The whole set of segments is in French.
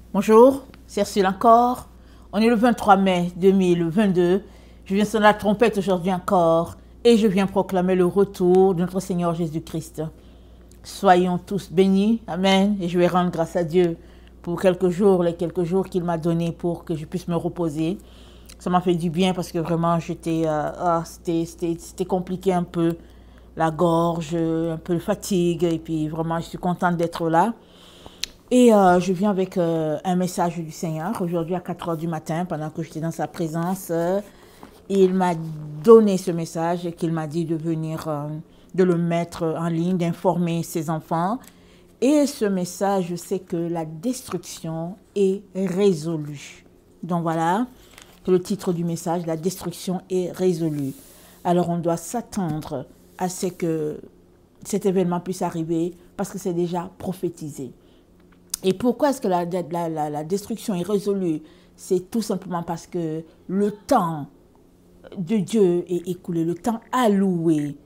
Bonjour, c'est Ursule encore. On est le 23 mai 2022. Je viens sonner la trompette aujourd'hui encore et je viens proclamer le retour de notre Seigneur Jésus-Christ. Soyons tous bénis, amen, et je vais rendre grâce à Dieu pour les quelques jours qu'il m'a donnés pour que je puisse me reposer. Ça m'a fait du bien parce que vraiment c'était compliqué un peu, la gorge, un peu de fatigue, et puis vraiment je suis contente d'être là. Et je viens avec un message du Seigneur. Aujourd'hui à 4 heures du matin, pendant que j'étais dans sa présence, il m'a donné ce message et qu'il m'a dit de venir, de le mettre en ligne, d'informer ses enfants. Et ce message, je sais que la destruction est résolue. Donc voilà, c'est le titre du message, la destruction est résolue. Alors on doit s'attendre à ce que cet événement puisse arriver parce que c'est déjà prophétisé. Et pourquoi est-ce que la destruction est résolue? C'est tout simplement parce que le temps de Dieu est écoulé, le temps alloué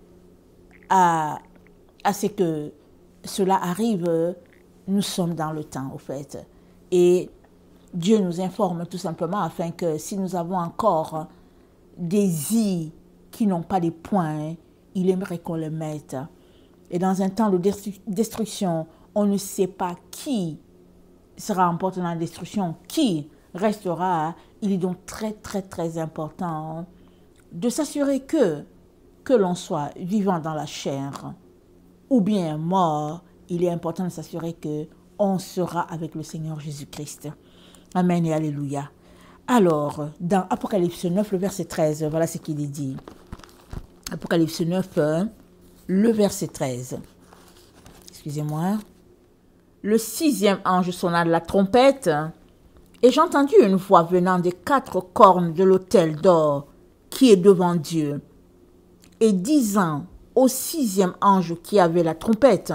à ce que cela arrive, nous sommes dans le temps, au fait. Et Dieu nous informe tout simplement afin que si nous avons encore des i qui n'ont pas les points, il aimerait qu'on les mette. Et dans un temps de destruction, on ne sait pas qui sera emporté dans la destruction, qui restera. Il est donc très, très, très important de s'assurer que l'on soit vivant dans la chair ou bien mort. Il est important de s'assurer qu'on sera avec le Seigneur Jésus-Christ. Amen et Alléluia. Alors, dans Apocalypse 9, le verset 13, voilà ce qu'il est dit. Apocalypse 9, le verset 13. Excusez-moi. Le 6e ange sonna de la trompette, et j'entendis une voix venant des 4 cornes de l'autel d'or qui est devant Dieu, et disant au 6e ange qui avait la trompette,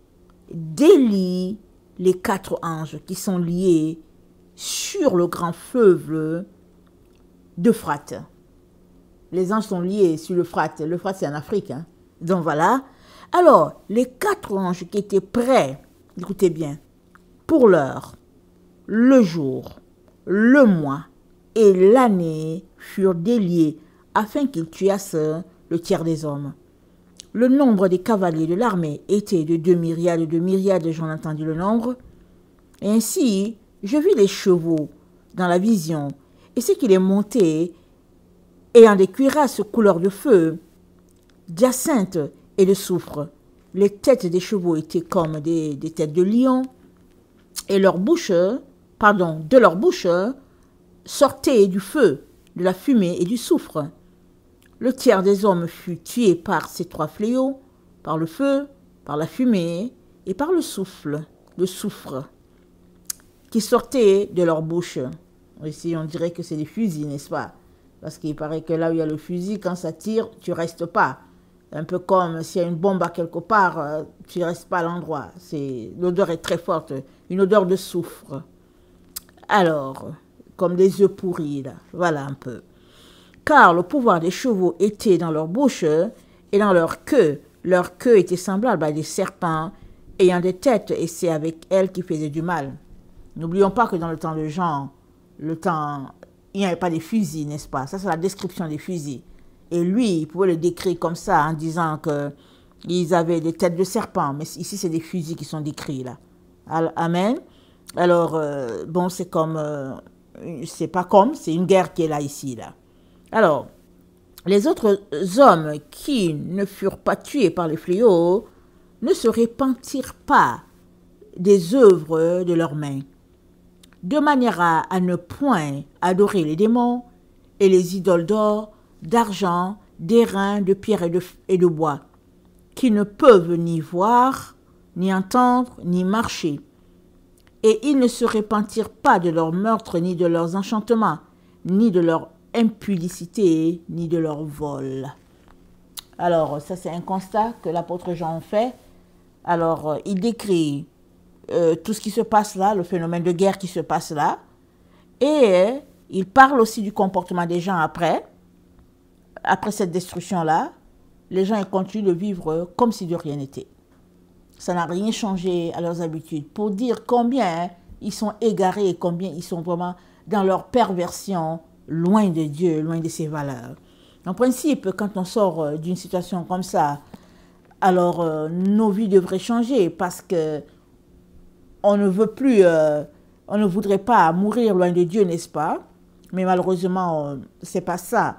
délie les 4 anges qui sont liés sur le grand fleuve d'Euphrate. Les anges sont liés sur l'Euphrate. L'Euphrate, c'est en Afrique. Donc voilà. Alors, les 4 anges qui étaient prêts, écoutez bien, pour l'heure, le jour, le mois et l'année furent déliés afin qu'ils tuassent le tiers des hommes. Le nombre des cavaliers de l'armée était de 2 myriades, j'en ai entendu le nombre. Et ainsi, je vis les chevaux dans la vision, et ce qui les montait, ayant des cuirasses couleur de feu, d'hyacinthe et de soufre. Les têtes des chevaux étaient comme des têtes de lion, et de leur bouche sortait du feu, de la fumée et du soufre. Le tiers des hommes fut tué par ces 3 fléaux, par le feu, par la fumée et par le soufre, qui sortait de leur bouche. Ici, on dirait que c'est des fusils, n'est-ce pas? Parce qu'il paraît que là où il y a le fusil, quand ça tire, tu ne restes pas. Un peu comme s'il y a une bombe à quelque part, tu ne restes pas à l'endroit. L'odeur est très forte, une odeur de soufre. Alors, comme des œufs pourris, là. Voilà un peu. Car le pouvoir des chevaux était dans leur bouche et dans leur queue. Leur queue était semblable à des serpents ayant des têtes, et c'est avec elles qu'ils faisaient du mal. N'oublions pas que dans le temps de Jean, il n'y avait pas des fusils, n'est-ce pas? Ça, c'est la description des fusils. Et lui, il pouvait le décrire comme ça, en disant qu'ils avaient des têtes de serpents. Mais ici, c'est des fusils qui sont décrits, là. Amen. Alors, bon, c'est une guerre qui est là, ici, là. Alors, les autres hommes qui ne furent pas tués par les fléaux ne se repentirent pas des œuvres de leurs mains, de manière à ne point adorer les démons et les idoles d'or, d'argent, d'airain, de pierre et de bois, qui ne peuvent ni voir, ni entendre, ni marcher. Et ils ne se repentirent pas de leurs meurtres, ni de leurs enchantements, ni de leur impudicité, ni de leur vol. Alors, ça c'est un constat que l'apôtre Jean fait. Alors, il décrit tout ce qui se passe là, le phénomène de guerre qui se passe là. Et il parle aussi du comportement des gens après cette destruction-là. Les gens ils continuent de vivre comme si de rien n'était. Ça n'a rien changé à leurs habitudes. Pour dire combien ils sont égarés et combien ils sont vraiment dans leur perversion, loin de Dieu, loin de ses valeurs. En principe, quand on sort d'une situation comme ça, alors nos vies devraient changer parce que on ne veut plus, on ne voudrait pas mourir loin de Dieu, n'est-ce pas? Mais malheureusement, c'est pas ça.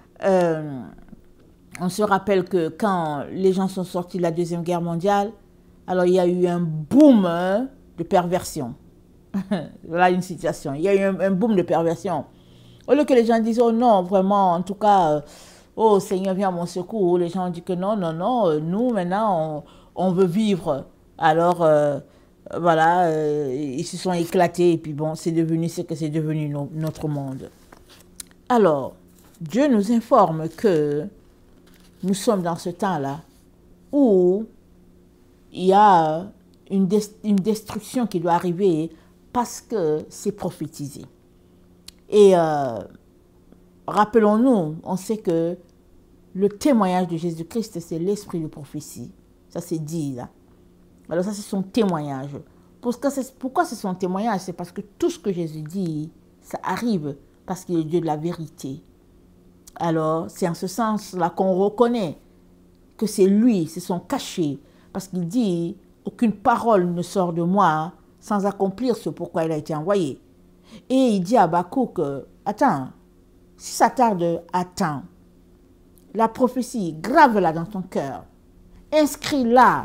On se rappelle que quand les gens sont sortis de la Deuxième Guerre mondiale, alors il y a eu un boom de perversion. Voilà une situation. Il y a eu un boom de perversion. Au lieu que les gens disent, oh non, vraiment, en tout cas, oh Seigneur, viens à mon secours, les gens disent que non, non, non, nous maintenant, on veut vivre. Alors, voilà, ils se sont éclatés et puis bon, c'est devenu ce que c'est devenu notre monde. Alors, Dieu nous informe que nous sommes dans ce temps-là où il y a une destruction qui doit arriver parce que c'est prophétisé. Et rappelons-nous, on sait que le témoignage de Jésus-Christ, c'est l'esprit de prophétie. Ça, c'est dit là. Alors ça, c'est son témoignage. Pourquoi c'est son témoignage? C'est parce que tout ce que Jésus dit, ça arrive parce qu'il est Dieu de la vérité. Alors, c'est en ce sens-là qu'on reconnaît que c'est lui, c'est son cachet. Parce qu'il dit, aucune parole ne sort de moi sans accomplir ce pourquoi il a été envoyé. Et il dit à Habakkuk, attends, si ça tarde, attends. La prophétie, grave-la dans ton cœur. Inscris-la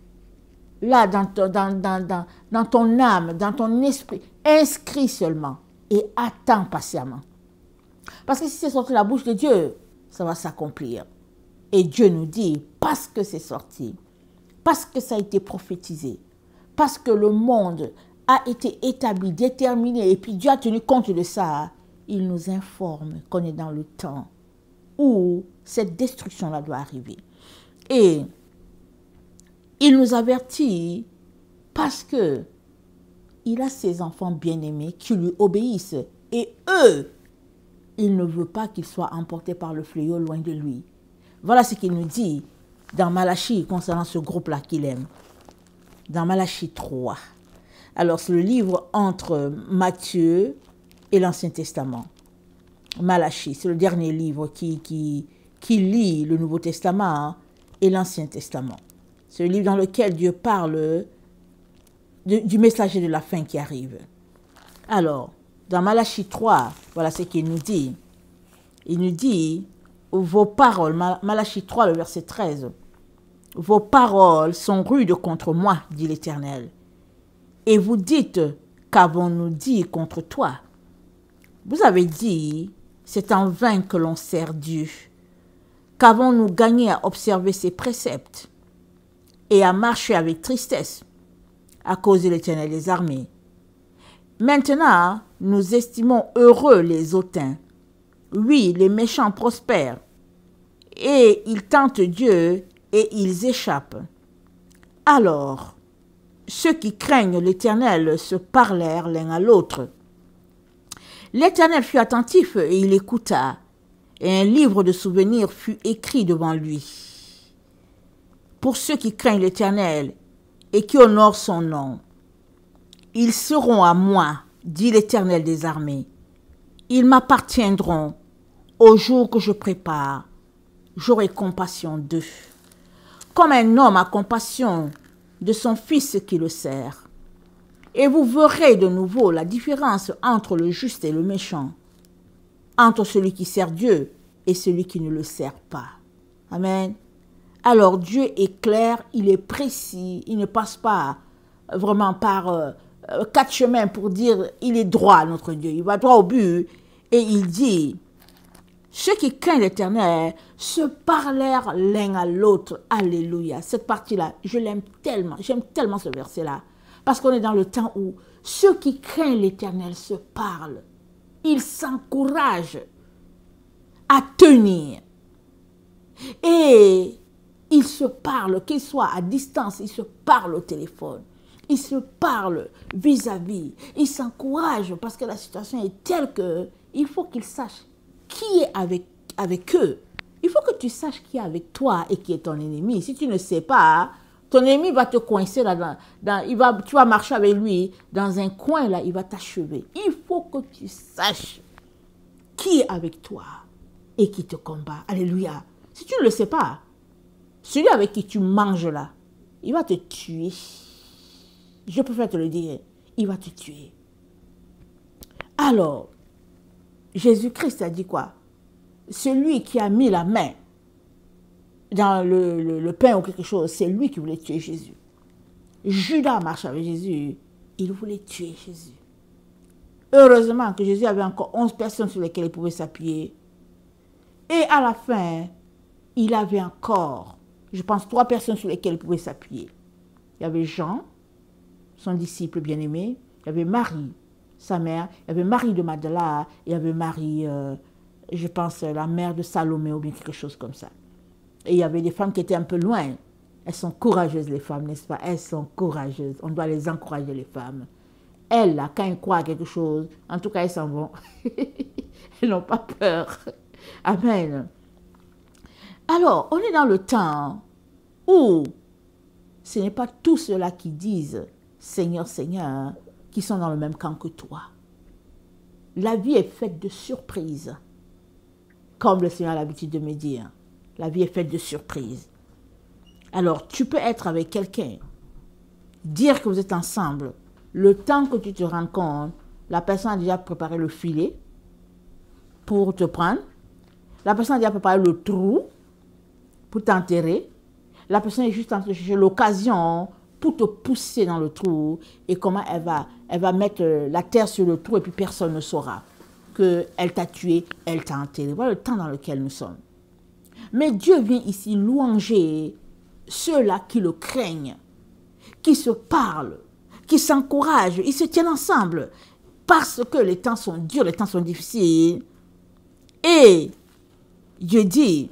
là dans ton âme, dans ton esprit. Inscris seulement et attends patiemment. Parce que si c'est sorti de la bouche de Dieu, ça va s'accomplir. Et Dieu nous dit, parce que c'est sorti, parce que ça a été prophétisé, parce que le monde a été établi, déterminé, et puis Dieu a tenu compte de ça, il nous informe qu'on est dans le temps où cette destruction-là doit arriver. Et il nous avertit parce que il a ses enfants bien-aimés qui lui obéissent. Et eux, il ne veut pas qu'ils soient emportés par le fléau loin de lui. Voilà ce qu'il nous dit dans Malachie concernant ce groupe-là qu'il aime. Dans Malachie 3. Alors, c'est le livre entre Matthieu et l'Ancien Testament. Malachie, c'est le dernier livre qui lie le Nouveau Testament et l'Ancien Testament. C'est le livre dans lequel Dieu parle du messager de la fin qui arrive. Alors, dans Malachie 3, voilà ce qu'il nous dit. Il nous dit, vos paroles, Malachie 3, le verset 13, vos paroles sont rudes contre moi, dit l'Éternel. Et vous dites, qu'avons-nous dit contre toi? Vous avez dit, c'est en vain que l'on sert Dieu. Qu'avons-nous gagné à observer ses préceptes et à marcher avec tristesse à cause de l'Éternel des armées? Maintenant, nous estimons heureux les hautains. Oui, les méchants prospèrent. Et ils tentent Dieu et ils échappent. Alors, ceux qui craignent l'Éternel se parlèrent l'un à l'autre. L'Éternel fut attentif et il écouta, et un livre de souvenirs fut écrit devant lui. Pour ceux qui craignent l'Éternel et qui honorent son nom, ils seront à moi, dit l'Éternel des armées. Ils m'appartiendront au jour que je prépare. J'aurai compassion d'eux. Comme un homme a compassion de son fils qui le sert. Et vous verrez de nouveau la différence entre le juste et le méchant, entre celui qui sert Dieu et celui qui ne le sert pas. Amen. Alors Dieu est clair, il est précis, il ne passe pas vraiment par 4 chemins pour dire il est droit notre Dieu. Il va droit au but et il dit, ceux qui craignent l'Éternel se parlèrent l'un à l'autre. Alléluia. Cette partie-là, je l'aime tellement, j'aime tellement ce verset-là. Parce qu'on est dans le temps où ceux qui craignent l'Éternel se parlent. Ils s'encouragent à tenir. Et ils se parlent, qu'ils soient à distance, ils se parlent au téléphone. Ils se parlent vis-à-vis. Ils s'encouragent parce que la situation est telle qu'il faut qu'ils sachent qui est avec eux. Il faut que tu saches qui est avec toi et qui est ton ennemi. Si tu ne sais pas, Ton ennemi va te coincer là, tu vas marcher avec lui dans un coin là, il va t'achever. Il faut que tu saches qui est avec toi et qui te combat. Alléluia. Si tu ne le sais pas, celui avec qui tu manges là, il va te tuer. Je préfère te le dire, il va te tuer. Alors, Jésus-Christ a dit quoi? Celui qui a mis la main dans le pain ou quelque chose, c'est lui qui voulait tuer Jésus. Judas marche avec Jésus, il voulait tuer Jésus. Heureusement que Jésus avait encore 11 personnes sur lesquelles il pouvait s'appuyer. Et à la fin, il avait encore, je pense, 3 personnes sur lesquelles il pouvait s'appuyer. Il y avait Jean, son disciple bien-aimé, il y avait Marie, sa mère, il y avait Marie de Magdala, il y avait Marie, je pense, la mère de Salomé ou bien quelque chose comme ça. Et il y avait des femmes qui étaient un peu loin. Elles sont courageuses, les femmes, n'est-ce pas? Elles sont courageuses. On doit les encourager, les femmes. Elles, là, quand elles croient à quelque chose, en tout cas, elles s'en vont. Elles n'ont pas peur. Amen. Alors, on est dans le temps où ce n'est pas tous ceux-là qui disent « Seigneur, Seigneur », qui sont dans le même camp que toi. La vie est faite de surprises, comme le Seigneur a l'habitude de me dire. La vie est faite de surprises. Alors, tu peux être avec quelqu'un, dire que vous êtes ensemble, le temps que tu te rends compte, la personne a déjà préparé le filet pour te prendre, la personne a déjà préparé le trou pour t'enterrer, la personne est juste en train de chercher l'occasion pour te pousser dans le trou, et comment elle va mettre la terre sur le trou et puis personne ne saura qu'elle t'a tué, elle t'a enterré. Voilà le temps dans lequel nous sommes. Mais Dieu vient ici louanger ceux-là qui le craignent, qui se parlent, qui s'encouragent, ils se tiennent ensemble parce que les temps sont durs, les temps sont difficiles. Et Dieu dit,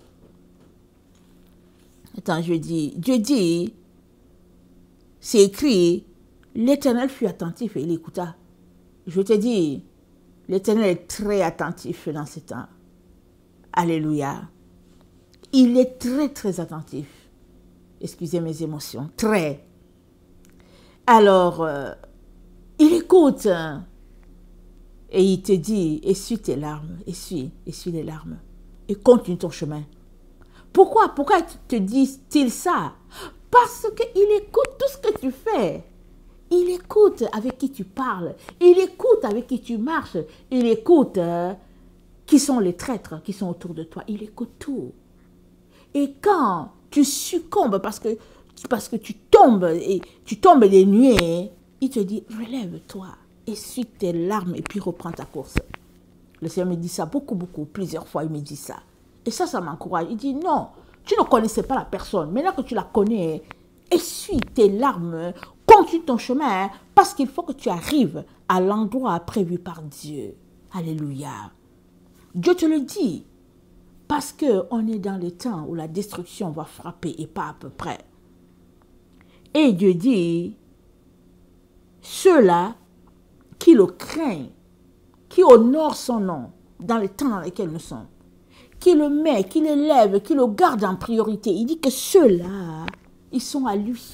Dieu dit, c'est écrit, l'Éternel fut attentif et il écouta. Je te dis, l'Éternel est très attentif dans ces temps. Alléluia. Il est très, très attentif. Excusez mes émotions. Très. Alors, il écoute. Et il te dit, essuie tes larmes. Essuie les larmes. Et continue ton chemin. Pourquoi te dit-il ça? Parce qu'il écoute tout ce que tu fais. Il écoute avec qui tu parles. Il écoute avec qui tu marches. Il écoute qui sont les traîtres qui sont autour de toi. Il écoute tout. Et quand tu succombes parce que tu tombes des nuées, il te dit, relève-toi, essuie tes larmes et puis reprends ta course. Le Seigneur me dit ça beaucoup, plusieurs fois il me dit ça. Et ça m'encourage. Il dit, non, tu ne connaissais pas la personne. Maintenant que tu la connais, essuie tes larmes, continue ton chemin, parce qu'il faut que tu arrives à l'endroit prévu par Dieu. Alléluia. Dieu te le dit. Parce qu'on est dans les temps où la destruction va frapper et pas à peu près. Et Dieu dit, ceux-là qui le craignent, qui honorent son nom dans les temps dans lesquels nous sommes, qui le met, qui l'élève, qui le garde en priorité, il dit que ceux-là, ils sont à lui.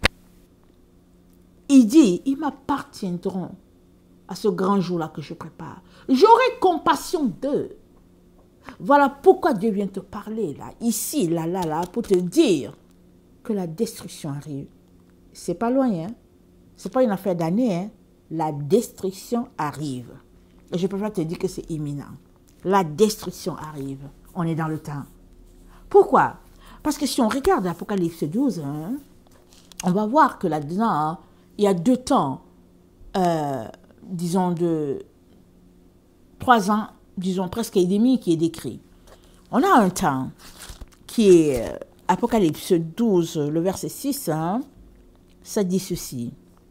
Il dit, ils m'appartiendront à ce grand jour-là que je prépare. J'aurai compassion d'eux. Voilà pourquoi Dieu vient te parler là, ici, là, pour te dire que la destruction arrive. C'est pas loin, hein? C'est pas une affaire d'années, hein? La destruction arrive. Et je préfère te dire que c'est imminent. La destruction arrive. On est dans le temps. Pourquoi? Parce que si on regarde Apocalypse 12, hein, on va voir que là-dedans, il y a 2 temps, disons de 3 ans, disons presque et demi qui est décrit. On a un temps qui est Apocalypse 12, le verset 6, hein, ça dit ceci.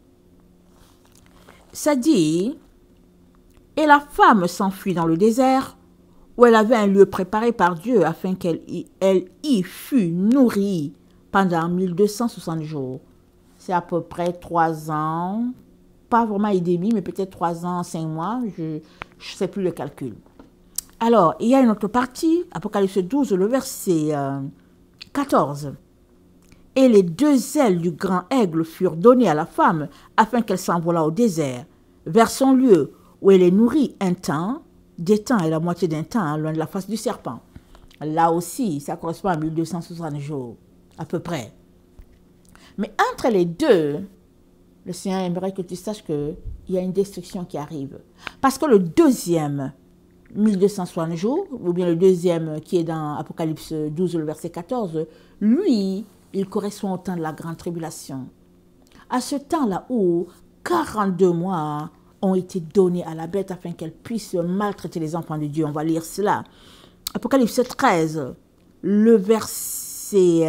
Ça dit, et la femme s'enfuit dans le désert où elle avait un lieu préparé par Dieu afin qu'elle y fût nourrie pendant 1260 jours. C'est à peu près 3 ans, pas vraiment et demi, mais peut-être 3 ans, 5 mois, je ne sais plus le calcul. Alors, il y a une autre partie, Apocalypse 12, le verset 14, Et les 2 ailes du grand aigle furent données à la femme afin qu'elle s'envolât au désert, vers son lieu où elle est nourrie un temps, des temps et la moitié d'un temps, loin de la face du serpent. Là aussi, ça correspond à 1260 jours, à peu près. Mais entre les deux, le Seigneur aimerait que tu saches qu'il y a une destruction qui arrive. Parce que le deuxième, 1260 jours, ou bien le deuxième qui est dans Apocalypse 12, le verset 14, lui, il correspond au temps de la grande tribulation. À ce temps-là où 42 mois ont été donnés à la bête afin qu'elle puisse maltraiter les enfants de Dieu. On va lire cela. Apocalypse 13, le verset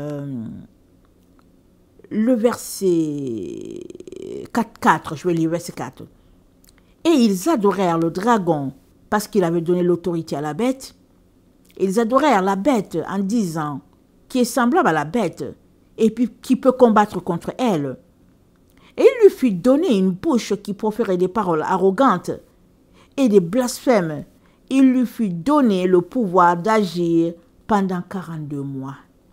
4, je vais lire verset 4. Et ils adorèrent le dragon parce qu'il avait donné l'autorité à la bête. Ils adorèrent la bête en disant, qui est semblable à la bête, et puis qui peut combattre contre elle. Et il lui fut donné une bouche qui proférait des paroles arrogantes et des blasphèmes. Il lui fut donné le pouvoir d'agir pendant 42 mois.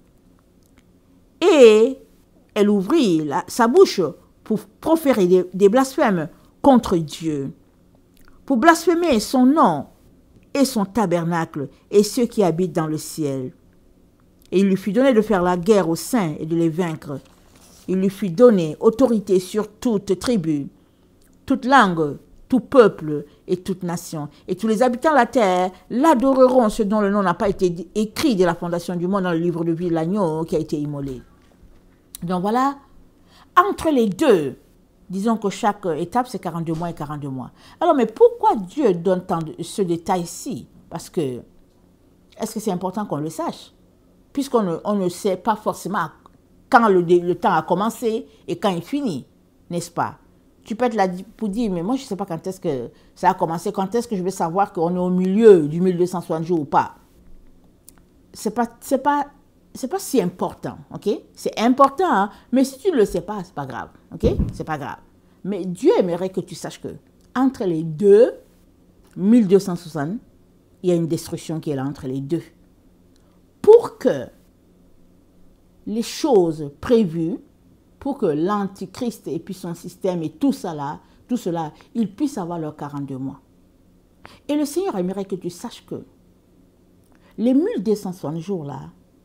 Et elle ouvrit sa bouche pour proférer des blasphèmes contre Dieu, pour blasphémer son nom et son tabernacle et ceux qui habitent dans le ciel. Et il lui fut donné de faire la guerre aux saints et de les vaincre. Il lui fut donné autorité sur toute tribu, toute langue, tout peuple et toute nation. Et tous les habitants de la terre l'adoreront, ce dont le nom n'a pas été écrit dès la fondation du monde dans le livre de vie de l'agneau qui a été immolé. Donc voilà, entre les deux, disons que chaque étape c'est 42 mois et 42 mois. Alors mais pourquoi Dieu donne tant de ce détail-ci? Parce que, est-ce que c'est important qu'on le sache? Puisqu'on ne sait pas forcément quand le temps a commencé et quand il finit, n'est-ce pas? Tu peux être là pour dire, mais moi je ne sais pas quand est-ce que ça a commencé, quand est-ce que je vais savoir qu'on est au milieu du 1260 jours ou pas. C'est pas si important, ok? C'est important, hein? Mais si tu ne le sais pas, c'est pas grave, ok? C'est pas grave. Mais Dieu aimerait que tu saches que entre les deux, 1260, il y a une destruction qui est là entre les deux. Pour que les choses prévues, pour que l'Antichrist et puis son système et tout cela, ils puissent avoir leurs 42 mois. Et le Seigneur aimerait que tu saches que les 1260 jours là,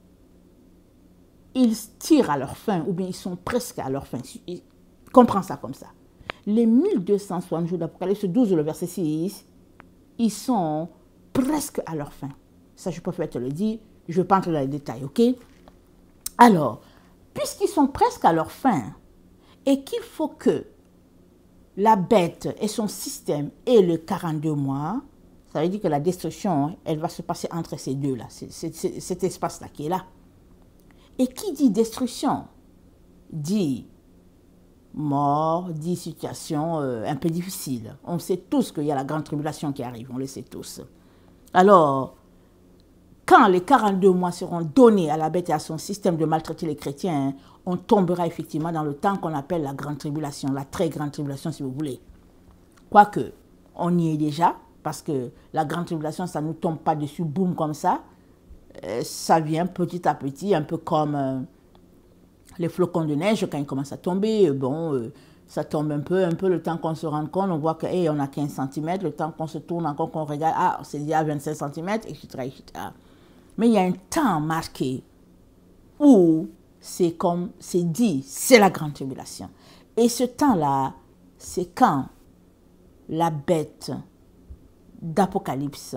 ils tirent à leur fin, ou bien ils sont presque à leur fin. Comprends ça comme ça. Les 1260 jours d'Apocalypse 12, le verset 6, ils sont presque à leur fin. Ça, je préfère te le dire, je ne vais pas entrer dans les détails, ok? Alors, puisqu'ils sont presque à leur fin, et qu'il faut que la bête et son système aient le 42 mois, ça veut dire que la destruction, elle va se passer entre ces deux-là, cet espace-là qui est là. Et qui dit destruction, dit mort, dit situation un peu difficile. On sait tous qu'il y a la grande tribulation qui arrive, on le sait tous. Alors, quand les 42 mois seront donnés à la bête et à son système de maltraiter les chrétiens, on tombera effectivement dans le temps qu'on appelle la grande tribulation, la très grande tribulation si vous voulez. Quoique, on y est déjà, parce que la grande tribulation, ça ne nous tombe pas dessus, boum, comme ça. Ça vient petit à petit, un peu comme les flocons de neige, quand ils commencent à tomber, ça tombe un peu le temps qu'on se rend compte, on voit qu'on a 15 cm, le temps qu'on se tourne encore, qu'on regarde, c'est déjà 25 cm, etc., etc. Mais il y a un temps marqué où c'est dit, c'est la grande tribulation. Et ce temps-là, c'est quand la bête d'Apocalypse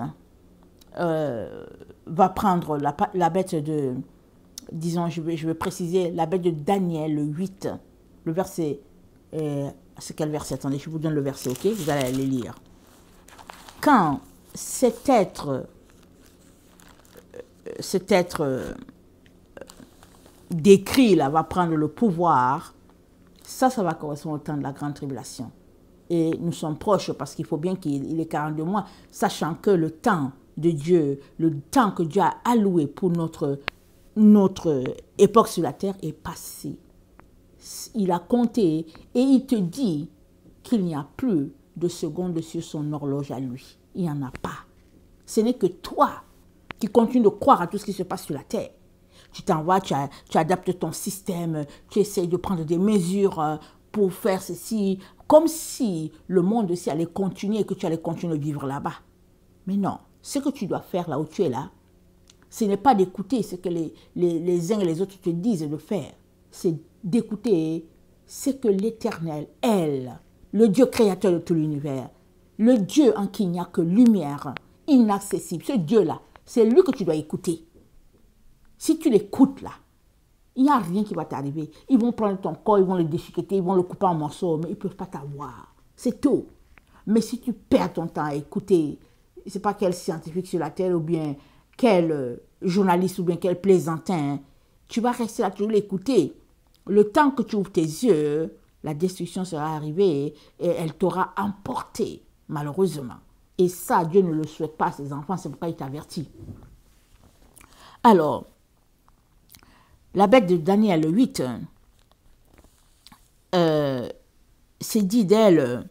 va prendre la bête de, disons, je vais préciser, la bête de Daniel, le 8, le verset, c'est quel verset? Attendez, je vous donne le verset, ok? Vous allez aller lire. Quand cet être décrit, là, va prendre le pouvoir, ça va correspondre au temps de la grande tribulation. Et nous sommes proches parce qu'il faut bien qu'il ait 42 mois, sachant que le temps de Dieu, le temps que Dieu a alloué pour notre époque sur la terre est passé. Il a compté et il te dit qu'il n'y a plus de seconde sur son horloge à lui. Il n'y en a pas. Ce n'est que toi qui continues de croire à tout ce qui se passe sur la terre. tu t'envoies, tu adaptes ton système, tu essayes de prendre des mesures pour faire ceci, comme si le monde aussi allait continuer et que tu allais continuer de vivre là-bas. Mais non, ce que tu dois faire là où tu es là, ce n'est pas d'écouter ce que les uns et les autres te disent de faire. C'est d'écouter ce que l'Éternel, elle, le Dieu créateur de tout l'univers, le Dieu en qui il n'y a que lumière, inaccessible, ce Dieu-là, c'est lui que tu dois écouter. Si tu l'écoutes là, il n'y a rien qui va t'arriver. Ils vont prendre ton corps, ils vont le déchiqueter, ils vont le couper en morceaux, mais ils ne peuvent pas t'avoir. C'est tout. Mais si tu perds ton temps à écouter, je ne sais pas quel scientifique sur la Terre ou bien quel journaliste ou bien quel plaisantin, tu vas rester là, tu vas l'écouter. Le temps que tu ouvres tes yeux, la destruction sera arrivée et elle t'aura emporté, malheureusement. Et ça, Dieu ne le souhaite pas à ses enfants, c'est pourquoi il t'avertit. Alors, la bête de Daniel 8, c'est dit d'elle,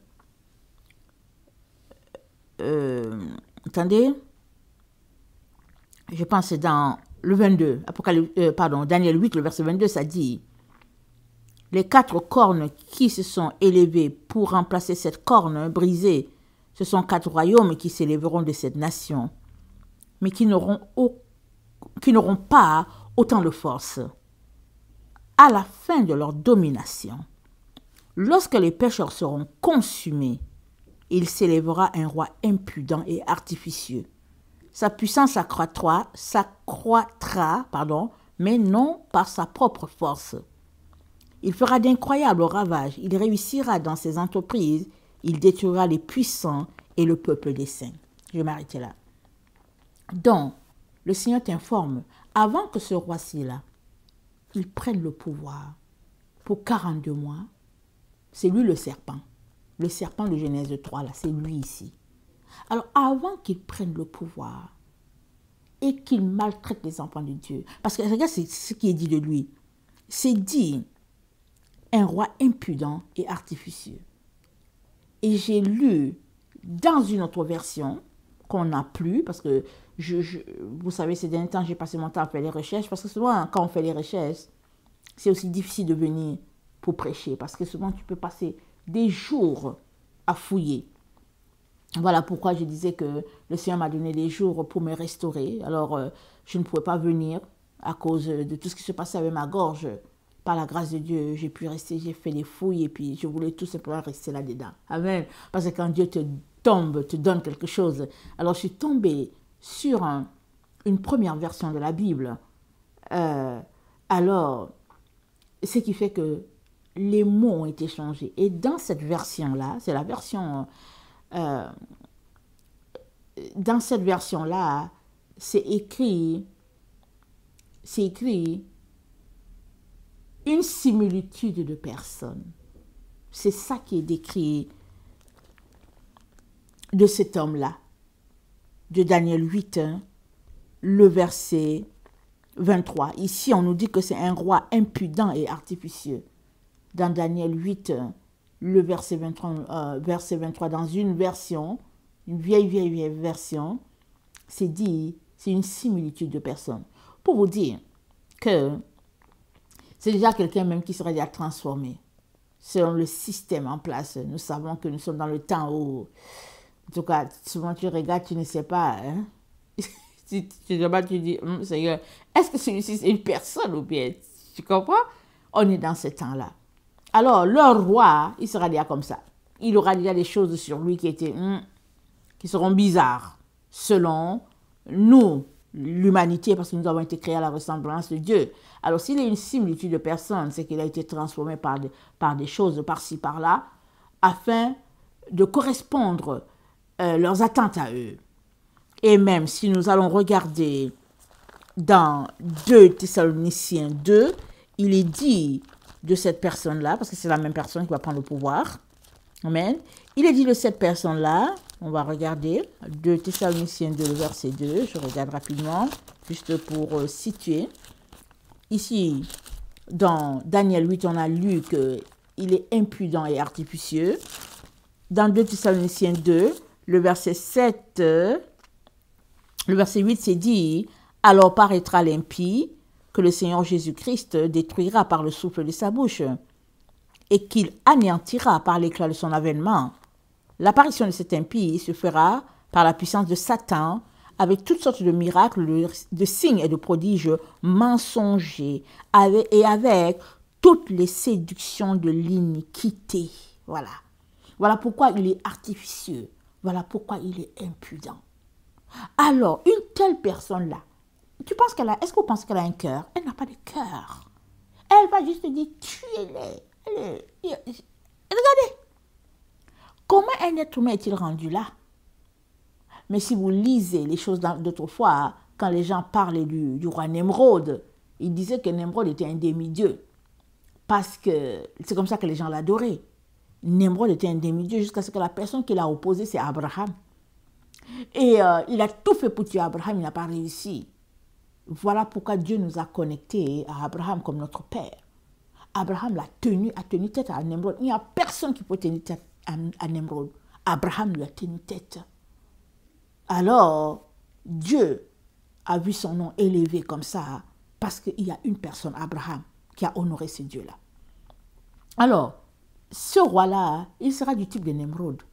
attendez, je pense que c'est dans le 22, Daniel 8, le verset 22, ça dit, les 4 cornes qui se sont élevées pour remplacer cette corne brisée, ce sont 4 royaumes qui s'élèveront de cette nation, mais qui n'auront pas autant de force. À la fin de leur domination, lorsque les pécheurs seront consumés, il s'élèvera un roi impudent et artificieux. Sa puissance s'accroîtra, mais non par sa propre force. Il fera d'incroyables ravages, il réussira dans ses entreprises, il détruira les puissants et le peuple des saints. Je vais m'arrêter là. Donc, le Seigneur t'informe, avant que ce roi-ci-là, il prenne le pouvoir pour 42 mois, c'est lui le serpent de Genèse 3, là, c'est lui ici. Alors, avant qu'il prenne le pouvoir et qu'il maltraite les enfants de Dieu, parce que regarde ce qui est dit de lui, c'est dit un roi impudent et artificieux. Et j'ai lu dans une autre version qu'on n'a plus, parce que vous savez, ces derniers temps, j'ai passé mon temps à faire les recherches, parce que souvent, quand on fait les recherches, c'est aussi difficile de venir pour prêcher, parce que souvent, tu peux passer des jours à fouiller. Voilà pourquoi je disais que le Seigneur m'a donné des jours pour me restaurer. Alors, je ne pouvais pas venir à cause de tout ce qui se passait avec ma gorge. Par la grâce de Dieu, j'ai pu rester, j'ai fait des fouilles et puis je voulais tout simplement rester là-dedans. Amen. Parce que quand Dieu te donne quelque chose. Alors, je suis tombée sur une première version de la Bible. Alors, ce qui fait que les mots ont été changés. Et dans cette version-là, c'est la version... dans cette version-là, c'est écrit une similitude de personnes. C'est ça qui est décrit de cet homme-là, de Daniel 8, le verset 23. Ici, on nous dit que c'est un roi impudent et artificieux. Dans Daniel 8, le verset 23, dans une version, une vieille version, c'est dit, c'est une similitude de personnes. Pour vous dire que c'est déjà quelqu'un même qui serait déjà transformé selon le système en place. Nous savons que nous sommes dans le temps où, en tout cas, souvent tu regardes, tu ne sais pas, hein? Tu dis, Seigneur, est-ce que celui-ci c'est une personne ou bien, tu comprends? On est dans ce temps-là. Alors, leur roi, il sera déjà comme ça. Il aura déjà des choses sur lui qui seront bizarres, selon nous, l'humanité, parce que nous avons été créés à la ressemblance de Dieu. Alors, s'il est une similitude de personnes, c'est qu'il a été transformé par des choses par-ci, par-là, afin de correspondre leurs attentes à eux. Et même si nous allons regarder dans 2 Thessaloniciens 2, il est dit de cette personne-là, parce que c'est la même personne qui va prendre le pouvoir. Amen. Il est dit de cette personne-là, on va regarder, 2 Thessaloniciens 2, le verset 2, je regarde rapidement, juste pour situer. Ici, dans Daniel 8, on a lu qu'il est impudent et artificieux. Dans 2 Thessaloniciens 2, le verset 7, le verset 8, c'est dit, alors paraîtra l'impie, que le Seigneur Jésus-Christ détruira par le souffle de sa bouche et qu'il anéantira par l'éclat de son avènement. L'apparition de cet impie se fera par la puissance de Satan, avec toutes sortes de miracles, de signes et de prodiges mensongers, et avec toutes les séductions de l'iniquité. Voilà. Voilà pourquoi il est artificieux. Voilà pourquoi il est impudent. Alors, une telle personne-là, est-ce que vous pensez qu'elle a un cœur? Elle n'a pas de cœur. Elle va juste dire, tuez-les. Regardez. Comment un être humain est-il rendu là? Mais si vous lisez les choses d'autrefois, quand les gens parlaient du roi Nemrod, ils disaient que Nemrod était un demi-dieu. Parce que c'est comme ça que les gens l'adoraient. Nemrod était un demi-dieu jusqu'à ce que la personne qui l'a opposé, c'est Abraham. Et il a tout fait pour tuer Abraham, il n'a pas réussi. Voilà pourquoi Dieu nous a connectés à Abraham comme notre père. Abraham a tenu tête à Nemrod. Il n'y a personne qui peut tenir tête à Nemrod. Abraham lui a tenu tête. Alors, Dieu a vu son nom élevé comme ça parce qu'il y a une personne, Abraham, qui a honoré ce Dieu-là. Alors, ce roi-là, il sera du type de Nemrod.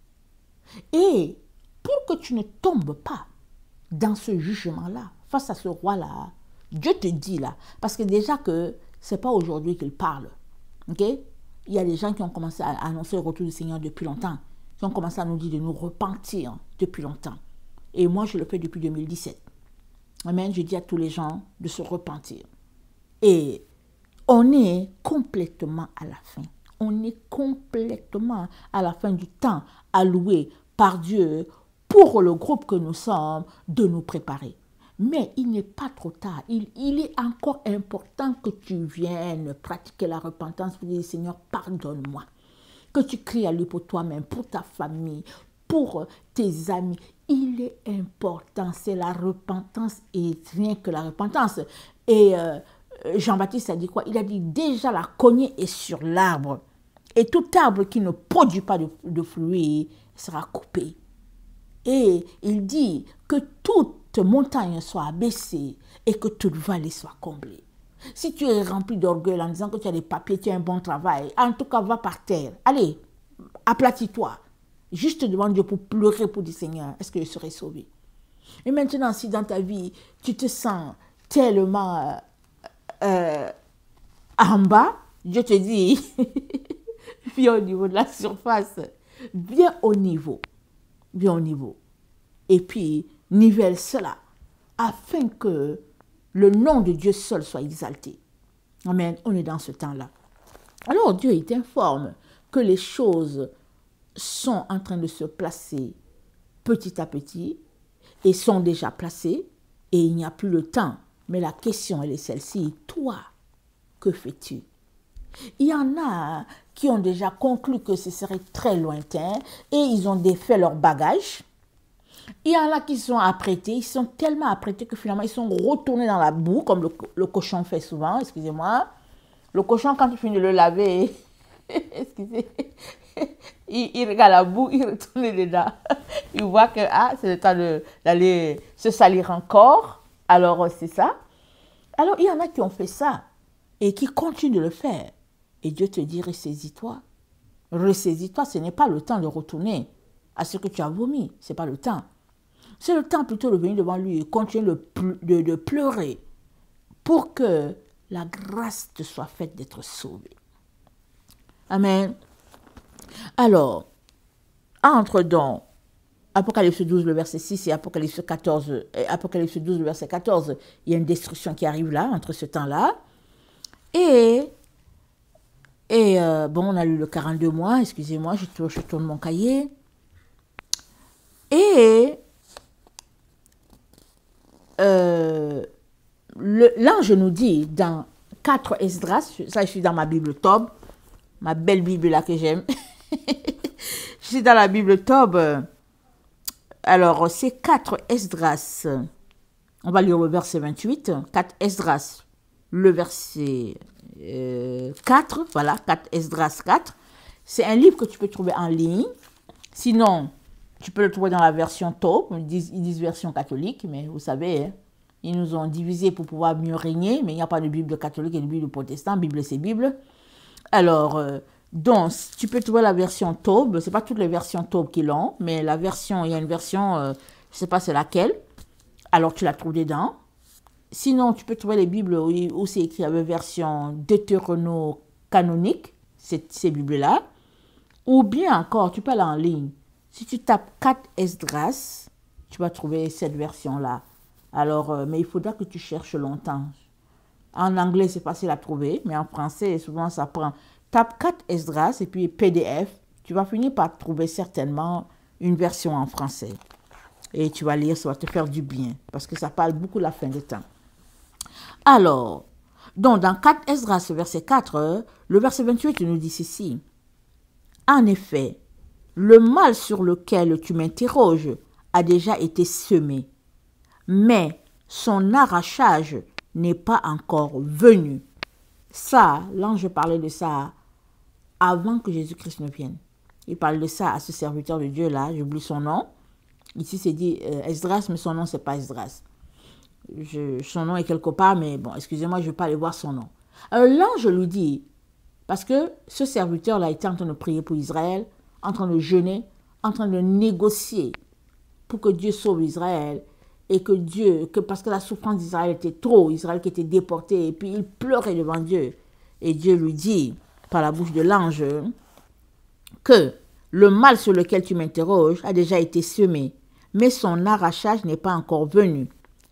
Et pour que tu ne tombes pas dans ce jugement-là, face à ce roi-là, Dieu te dit là, parce que déjà que ce n'est pas aujourd'hui qu'il parle. Ok? Il y a des gens qui ont commencé à annoncer le retour du Seigneur depuis longtemps, qui ont commencé à nous dire de nous repentir depuis longtemps. Et moi, je le fais depuis 2017. Amen. Je dis à tous les gens de se repentir. Et on est complètement à la fin. On est complètement à la fin du temps alloué par Dieu pour le groupe que nous sommes de nous préparer. Mais il n'est pas trop tard. Il est encore important que tu viennes pratiquer la repentance pour dire, Seigneur, pardonne-moi. Que tu cries à lui pour toi-même, pour ta famille, pour tes amis. Il est important, c'est la repentance et rien que la repentance. Et Jean-Baptiste a dit quoi? Il a dit déjà la cognée est sur l'arbre. Et tout arbre qui ne produit pas de fruits sera coupé. Et il dit que toute montagne soit abaissée et que toute vallée soit comblée. Si tu es rempli d'orgueil en disant que tu as des papiers, tu as un bon travail, en tout cas va par terre. Allez, aplatis-toi. Juste demande Dieu pour pleurer pour dire Seigneur, est-ce que je serai sauvé? Et maintenant, si dans ta vie, tu te sens tellement en bas, Dieu te dit, viens au niveau de la surface, viens au niveau. Et puis, nivelle cela, afin que le nom de Dieu seul soit exalté. Amen, on est dans ce temps-là. Alors, Dieu, il t'informe que les choses sont en train de se placer petit à petit et sont déjà placées et il n'y a plus le temps. Mais la question, elle est celle-ci. Toi, que fais-tu? Il y en a qui ont déjà conclu que ce serait très lointain et ils ont défait leur bagage. Il y en a qui sont apprêtés, ils sont tellement apprêtés que finalement ils sont retournés dans la boue, comme le cochon fait souvent, excusez-moi. Le cochon, quand il finit de le laver, excusez, il regarde la boue, il retourne dedans. Il voit que c'est le temps d'aller se salir encore. Alors c'est ça. Alors il y en a qui ont fait ça et qui continuent de le faire. Et Dieu te dit, ressaisis-toi. Ressaisis-toi, ce n'est pas le temps de retourner à ce que tu as vomi. Ce n'est pas le temps. C'est le temps plutôt de venir devant lui et continuer de pleurer pour que la grâce te soit faite d'être sauvé. Amen. Alors, entre dans Apocalypse 12, le verset 6 et Apocalypse 12, le verset 14, il y a une destruction qui arrive là, entre ce temps-là. Et on a lu le 42 mois, excusez-moi, je tourne mon cahier. Et l'ange nous dit dans 4 Esdras, ça je suis dans ma Bible Tob, ma belle Bible là que j'aime. Je suis dans la Bible Tob. Alors, c'est 4 Esdras. On va lire le verset 28. 4 Esdras, le verset 4. Voilà, 4 Esdras 4. C'est un livre que tu peux trouver en ligne. Sinon, tu peux le trouver dans la version Tob. Ils disent version catholique, mais vous savez, hein, Ils nous ont divisés pour pouvoir mieux régner, mais il n'y a pas de Bible catholique et de Bible protestante. Bible, c'est Bible. Alors, donc, tu peux trouver la version Taube. Ce n'est pas toutes les versions Taube qui l'ont, mais la version, il y a une version, je ne sais pas c'est laquelle. Alors, tu la trouves dedans. Sinon, tu peux trouver les Bibles où c'est écrit avec version deutérono-canonique, ces Bibles-là. Ou bien encore, tu peux aller en ligne. Si tu tapes 4 Esdras, tu vas trouver cette version-là. Alors, mais il faudra que tu cherches longtemps. En anglais, c'est facile à trouver, mais en français, souvent, ça prend. Tape 4 Esdras et puis PDF. Tu vas finir par trouver certainement une version en français. Et tu vas lire, ça va te faire du bien, parce que ça parle beaucoup de la fin des temps. Alors, donc dans 4 Esdras, verset 4, le verset 28 nous dit ceci. En effet, le mal sur lequel tu m'interroges a déjà été semé, mais son arrachage n'est pas encore venu. Ça, l'ange parlait de ça avant que Jésus-Christ ne vienne. Il parle de ça à ce serviteur de Dieu là, j'oublie son nom. Ici c'est dit Esdras, mais son nom c'est pas Esdras. Son nom est quelque part, mais bon, excusez-moi, je ne vais pas aller voir son nom. Alors l'ange lui dit, parce que ce serviteur là était en train de prier pour Israël, en train de jeûner, en train de négocier pour que Dieu sauve Israël, et parce que la souffrance d'Israël était trop, Israël qui était déporté, et puis il pleurait devant Dieu. Et Dieu lui dit, par la bouche de l'ange, que le mal sur lequel tu m'interroges a déjà été semé, mais son arrachage n'est pas encore venu.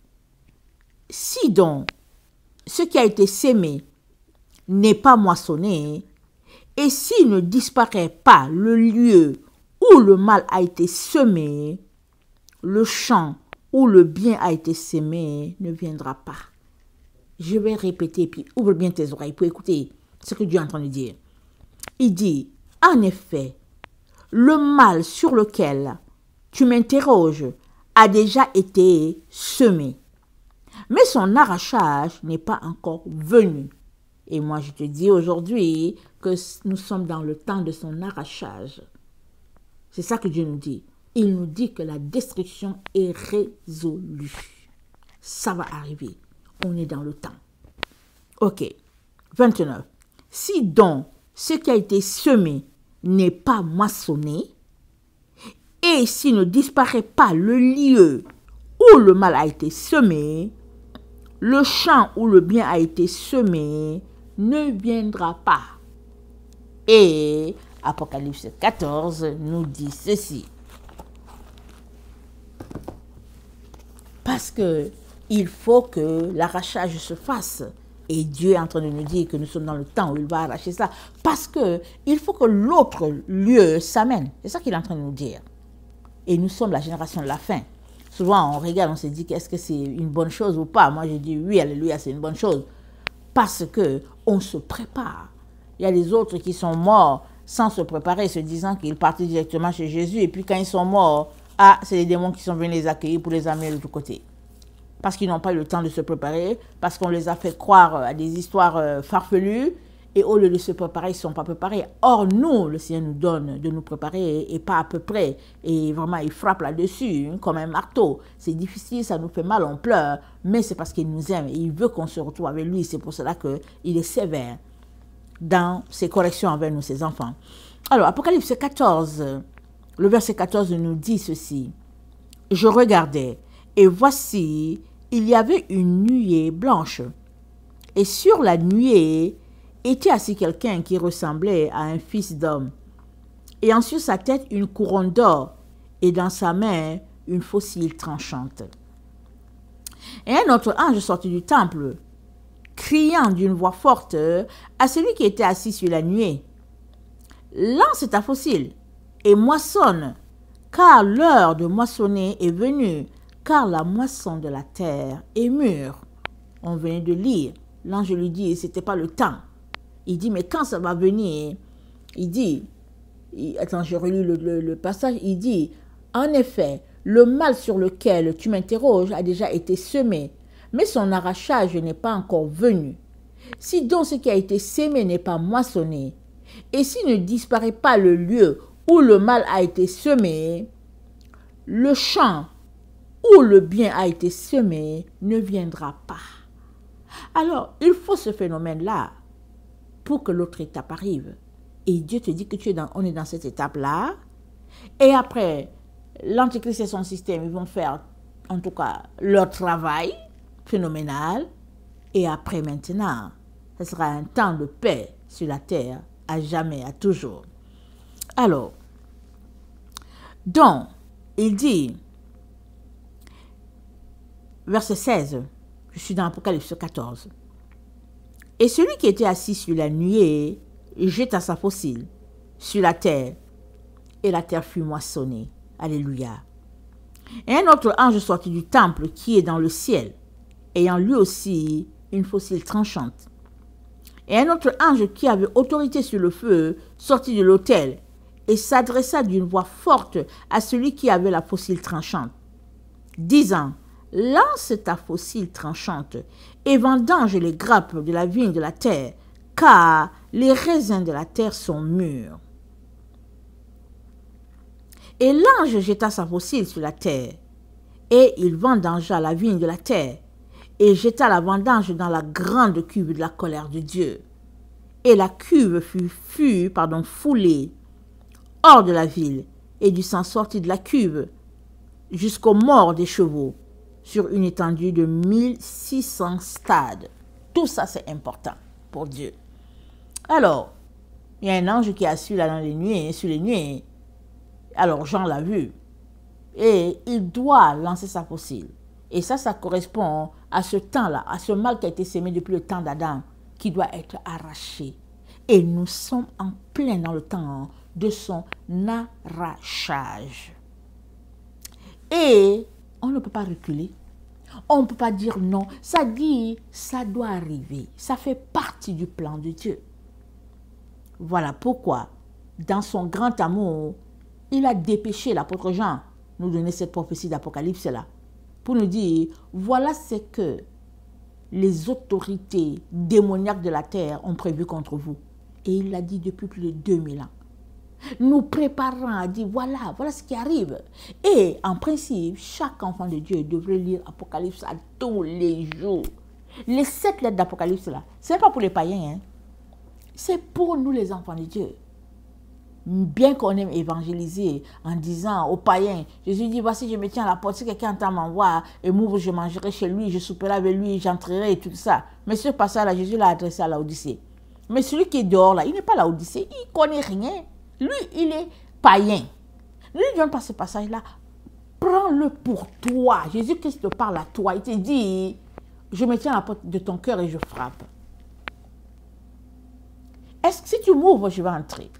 Si donc ce qui a été semé n'est pas moissonné, et s'il ne disparaît pas le lieu où le mal a été semé, le champ où le bien a été semé ne viendra pas. Je vais répéter, puis ouvre bien tes oreilles pour écouter ce que Dieu est en train de dire. Il dit, en effet, le mal sur lequel tu m'interroges a déjà été semé, mais son arrachage n'est pas encore venu. Et moi, je te dis aujourd'hui que nous sommes dans le temps de son arrachage. C'est ça que Dieu nous dit. Il nous dit que la destruction est résolue. Ça va arriver. On est dans le temps. Ok. 29. Si donc ce qui a été semé n'est pas moissonné, et s'il ne disparaît pas le lieu où le mal a été semé, le champ où le bien a été semé ne viendra pas. Et Apocalypse 14 nous dit ceci. Parce que il faut que l'arrachage se fasse. Et Dieu est en train de nous dire que nous sommes dans le temps où il va arracher ça. Parce que il faut que l'autre lieu s'amène. C'est ça qu'il est en train de nous dire. Et nous sommes la génération de la fin. Souvent, on regarde, on se dit qu'est-ce que c'est une bonne chose ou pas. Moi, je dis oui, alléluia, c'est une bonne chose. Parce que on se prépare. Il y a des autres qui sont morts sans se préparer, se disant qu'ils partaient directement chez Jésus. Et puis quand ils sont morts, c'est les démons qui sont venus les accueillir pour les amener de tous côtés. Parce qu'ils n'ont pas eu le temps de se préparer, parce qu'on les a fait croire à des histoires farfelues, et au lieu de se préparer, ils ne sont pas préparés. Or, nous, le Seigneur nous donne de nous préparer, et pas à peu près. Et vraiment, il frappe là-dessus, comme un marteau. C'est difficile, ça nous fait mal, on pleure, mais c'est parce qu'il nous aime, et il veut qu'on se retrouve avec lui. C'est pour cela qu'il est sévère dans ses corrections envers nous, ses enfants. Alors, Apocalypse 14, le verset 14 nous dit ceci. « Je regardais, et voici, il y avait une nuée blanche. Et sur la nuée était assis quelqu'un qui ressemblait à un fils d'homme. Et sur sa tête une couronne d'or, et dans sa main une faucille tranchante. Et un autre ange sortit du temple, criant d'une voix forte à celui qui était assis sur la nuée. Lance ta faucille et moissonne, car l'heure de moissonner est venue, car la moisson de la terre est mûre. On venait de lire. L'ange lui dit, c'était pas le temps. Il dit, mais quand ça va venir? Il dit, attends, je relis le passage. Il dit, en effet, le mal sur lequel tu m'interroges a déjà été semé, mais son arrachage n'est pas encore venu. Si donc ce qui a été semé n'est pas moissonné, et s'il ne disparaît pas le lieu où le mal a été semé, le champ où le bien a été semé ne viendra pas. Alors, il faut ce phénomène-là pour que l'autre étape arrive. Et Dieu te dit que on est dans cette étape-là. Et après, l'Antichrist et son système, ils vont faire, en tout cas, leur travail phénoménal. Et après, maintenant, ce sera un temps de paix sur la terre, à jamais, à toujours. Alors, donc, il dit, verset 16, je suis dans Apocalypse 14, « Et celui qui était assis sur la nuée jeta sa fossile sur la terre, et la terre fut moissonnée. » Alléluia. Et un autre ange sortit du temple qui est dans le ciel, ayant lui aussi une fossile tranchante. Et un autre ange qui avait autorité sur le feu sortit de l'autel et s'adressa d'une voix forte à celui qui avait la fossile tranchante, disant, « Lance ta fossile tranchante et vendange les grappes de la vigne de la terre, car les raisins de la terre sont mûrs. » Et l'ange jeta sa fossile sur la terre, et il vendangea la vigne de la terre, et jeta la vendange dans la grande cuve de la colère de Dieu. Et la cuve fut foulée hors de la ville, et du sang sortit de la cuve jusqu'aux morts des chevaux, sur une étendue de 1600 stades. Tout ça, c'est important pour Dieu. Alors, il y a un ange qui a su là dans les nuées, sur les nuées. Alors, Jean l'a vu. Et il doit lancer sa fossile. Et ça correspond à ce temps-là, à ce mal qui a été sémé depuis le temps d'Adam, qui doit être arraché. Et nous sommes en plein dans le temps de son arrachage. Et on ne peut pas reculer. On ne peut pas dire non. Ça dit, ça doit arriver. Ça fait partie du plan de Dieu. Voilà pourquoi, dans son grand amour, il a dépêché l'apôtre Jean nous donner cette prophétie d'Apocalypse-là, pour nous dire, voilà ce que les autorités démoniaques de la terre ont prévu contre vous. Et il l'a dit depuis plus de 2000 ans. Nous préparons à dire, voilà ce qui arrive. Et en principe, chaque enfant de Dieu devrait lire Apocalypse à tous les jours. Les 7 lettres d'Apocalypse là, ce n'est pas pour les païens, hein. C'est pour nous les enfants de Dieu. Bien qu'on aime évangéliser en disant aux païens, Jésus dit, voici je me tiens à la porte, si quelqu'un entend m'envoie et m'ouvre, je mangerai chez lui, je souperai avec lui, j'entrerai et tout ça. Mais ce passage-là, Jésus l'a adressé à Laodicée. Mais celui qui est dehors là, il n'est pas Laodicée, il ne connaît rien. Lui, il est païen. Ne lui donne pas ce passage-là. Prends-le pour toi. Jésus-Christ te parle à toi. Il te dit, je me tiens à la porte de ton cœur et je frappe. Est-ce que si tu m'ouvres, je vais entrer?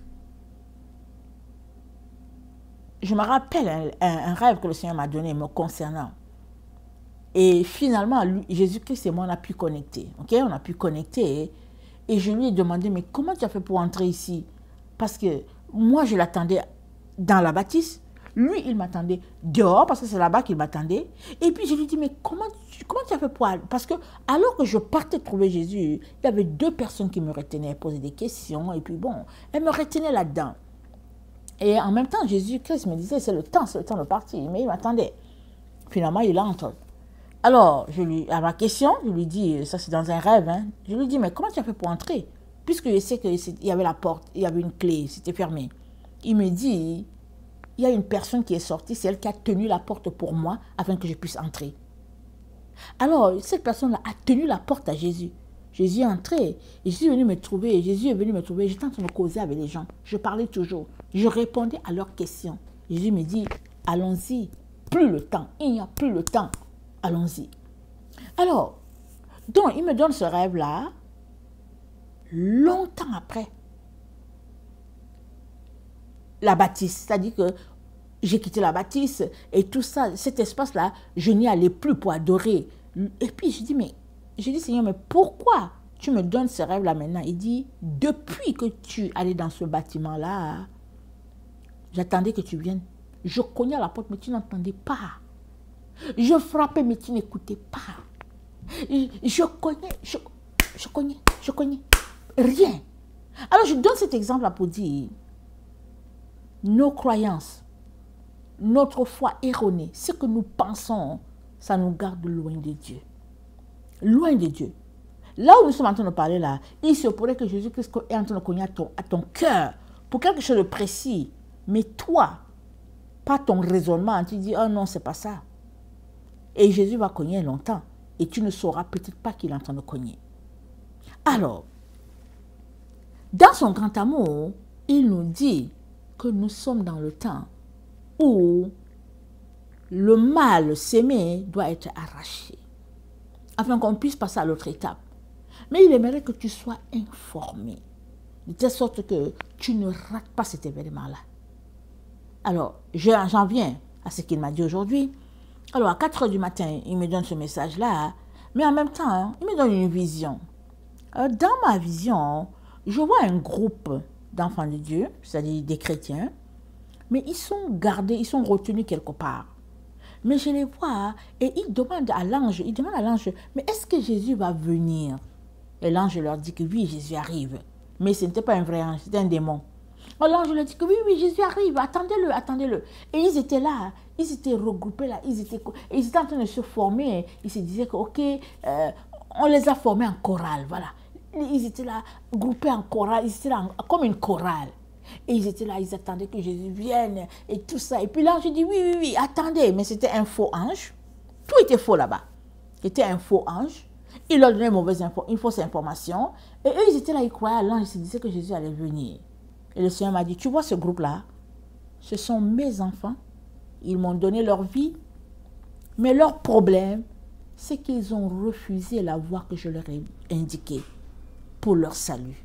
Je me rappelle un rêve que le Seigneur m'a donné me concernant. Et finalement, Jésus-Christ et moi, on a pu connecter. Okay? On a pu connecter. Et je lui ai demandé, mais comment tu as fait pour entrer ici? Parce que moi, je l'attendais dans la bâtisse. Lui, il m'attendait dehors, parce que c'est là-bas qu'il m'attendait. Et puis, je lui ai dit, mais comment tu as fait pour aller? Parce que, alors que je partais trouver Jésus, il y avait 2 personnes qui me retenaient, posaient des questions. Et puis, bon, elles me retenaient là-dedans. Et en même temps, Jésus-Christ me disait, c'est le temps de partir. Mais il m'attendait. Finalement, il entre. Alors, à ma question, je lui dis, ça c'est dans un rêve, hein, je lui dis, mais comment tu as fait pour entrer? Puisque je sais qu'il y avait la porte, il y avait une clé, c'était fermé. Il me dit, il y a une personne qui est sortie, c'est elle qui a tenu la porte pour moi afin que je puisse entrer. Alors, cette personne-là a tenu la porte à Jésus. Jésus est entré, et Jésus est venu me trouver, Jésus est venu me trouver, j'étais en train de causer avec les gens, je parlais toujours, je répondais à leurs questions. Jésus me dit, allons-y, plus le temps, il n'y a plus le temps, allons-y. Alors, donc, il me donne ce rêve-là, longtemps après la bâtisse, c'est-à-dire que j'ai quitté la bâtisse et tout ça, cet espace-là, je n'y allais plus pour adorer. Et puis je dis, Seigneur, mais pourquoi tu me donnes ce rêve-là maintenant? Il dit, depuis que tu allais dans ce bâtiment-là, j'attendais que tu viennes. Je cognais à la porte, mais tu n'entendais pas. Je frappais, mais tu n'écoutais pas. Je cognais. Rien. Alors je donne cet exemple-là pour dire, nos croyances notre foi erronée, ce que nous pensons, ça nous garde loin de Dieu. Loin de Dieu. Là où nous sommes en train de parler là, il se pourrait que Jésus-Christ est en train de cogner à ton cœur pour quelque chose de précis. Mais toi, pas ton raisonnement, tu dis, oh non, c'est pas ça. Et Jésus va cogner longtemps. Et tu ne sauras peut-être pas qu'il est en train de cogner. Alors, dans son grand amour, il nous dit que nous sommes dans le temps où le mal sémé doit être arraché, afin qu'on puisse passer à l'autre étape. Mais il aimerait que tu sois informé, de telle sorte que tu ne rates pas cet événement-là. Alors, j'en viens à ce qu'il m'a dit aujourd'hui. Alors, à 4 heures du matin, il me donne ce message-là, mais en même temps, il me donne une vision. Dans ma vision, je vois un groupe d'enfants de Dieu, c'est-à-dire des chrétiens, mais ils sont gardés, ils sont retenus quelque part. Mais je les vois et ils demandent à l'ange, mais est-ce que Jésus va venir? Et l'ange leur dit que oui, Jésus arrive. Mais ce n'était pas un vrai ange, c'était un démon. Alors l'ange leur dit que oui, Jésus arrive, attendez-le, attendez-le. Et ils étaient là, ils étaient regroupés là, ils étaient en train de se former. Ils se disaient que ok, on les a formés en chorale, voilà. Ils étaient là, groupés en chorale, ils étaient là comme une chorale. Et ils étaient là, ils attendaient que Jésus vienne et tout ça. Et puis l'ange dit oui, attendez. Mais c'était un faux ange. Tout était faux là-bas. C'était un faux ange. Il leur donnait une fausse information. Et eux, ils étaient là, ils croyaient à l'ange, ils se disaient que Jésus allait venir. Et le Seigneur m'a dit, tu vois ce groupe-là, ce sont mes enfants. Ils m'ont donné leur vie. Mais leur problème, c'est qu'ils ont refusé la voie que je leur ai indiquée pour leur salut.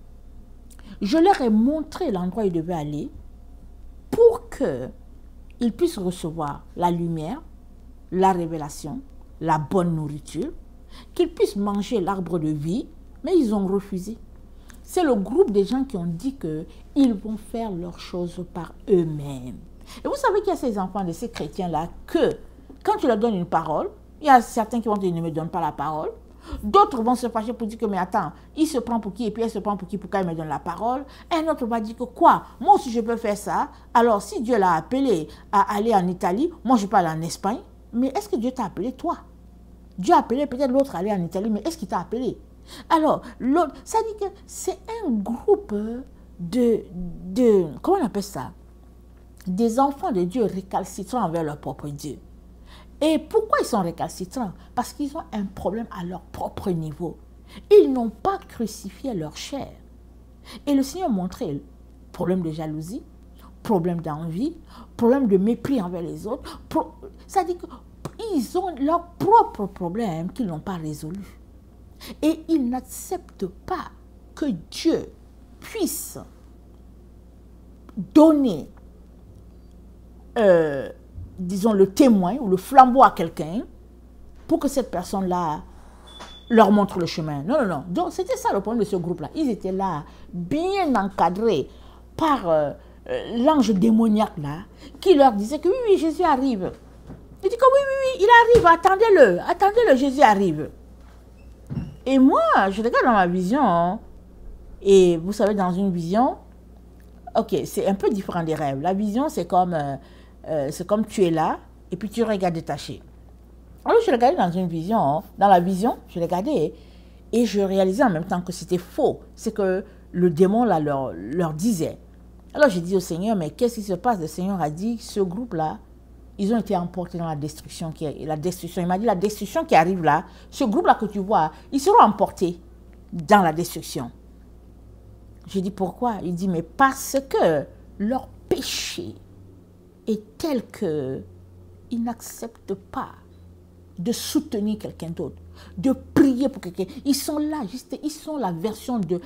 Je leur ai montré l'endroit où ils devaient aller pour qu'ils puissent recevoir la lumière, la révélation, la bonne nourriture, qu'ils puissent manger l'arbre de vie, mais ils ont refusé. C'est le groupe des gens qui ont dit qu'ils vont faire leurs choses par eux-mêmes. Et vous savez qu'il y a ces enfants de ces chrétiens-là que, quand tu leur donnes une parole, il y a certains qui vont dire, ne me donne pas la parole. D'autres vont se fâcher pour dire que, mais attends, il se prend pour qui et puis elle se prend pour qui, pourquoi il me donne la parole. Un autre va dire que quoi, moi aussi je peux faire ça. Alors si Dieu l'a appelé à aller en Italie, moi je peux aller en Espagne. Mais est-ce que Dieu t'a appelé toi? Dieu a appelé peut-être l'autre à aller en Italie, mais est-ce qu'il t'a appelé? Alors, l'autre, ça dit que c'est un groupe comment on appelle ça? Des enfants de Dieu récalcitrants envers leur propre Dieu. Et pourquoi ils sont récalcitrants? Parce qu'ils ont un problème à leur propre niveau. Ils n'ont pas crucifié leur chair. Et le Seigneur montrait problème de jalousie, problème d'envie, problème de mépris envers les autres. Ça dit qu'ils ont leurs propres problèmes qu'ils n'ont pas résolus. Et ils n'acceptent pas que Dieu puisse donner disons, le témoin ou le flambeau à quelqu'un pour que cette personne-là leur montre le chemin. Non. Donc, c'était ça le problème de ce groupe-là. Ils étaient là, bien encadrés par l'ange démoniaque là, qui leur disait que oui, Jésus arrive. Il dit que oui, il arrive, attendez-le, Jésus arrive. Et moi, je regarde dans ma vision, et vous savez, dans une vision, ok, c'est un peu différent des rêves. La vision, c'est comme tu es là, et puis tu regardes détaché. Alors, je regardais dans une vision, dans la vision, je regardais, et je réalisais en même temps que c'était faux. C'est que le démon là leur disait. Alors, j'ai dit au Seigneur, mais qu'est-ce qui se passe? Le Seigneur a dit, ce groupe-là, ils ont été emportés dans la destruction. Il m'a dit, la destruction qui arrive là, ce groupe-là que tu vois, ils seront emportés dans la destruction. J'ai dit, pourquoi? Il dit, mais parce que leur péché est tel qu'ils n'acceptent pas de soutenir quelqu'un d'autre, de prier pour quelqu'un. Ils sont là, ils sont la version de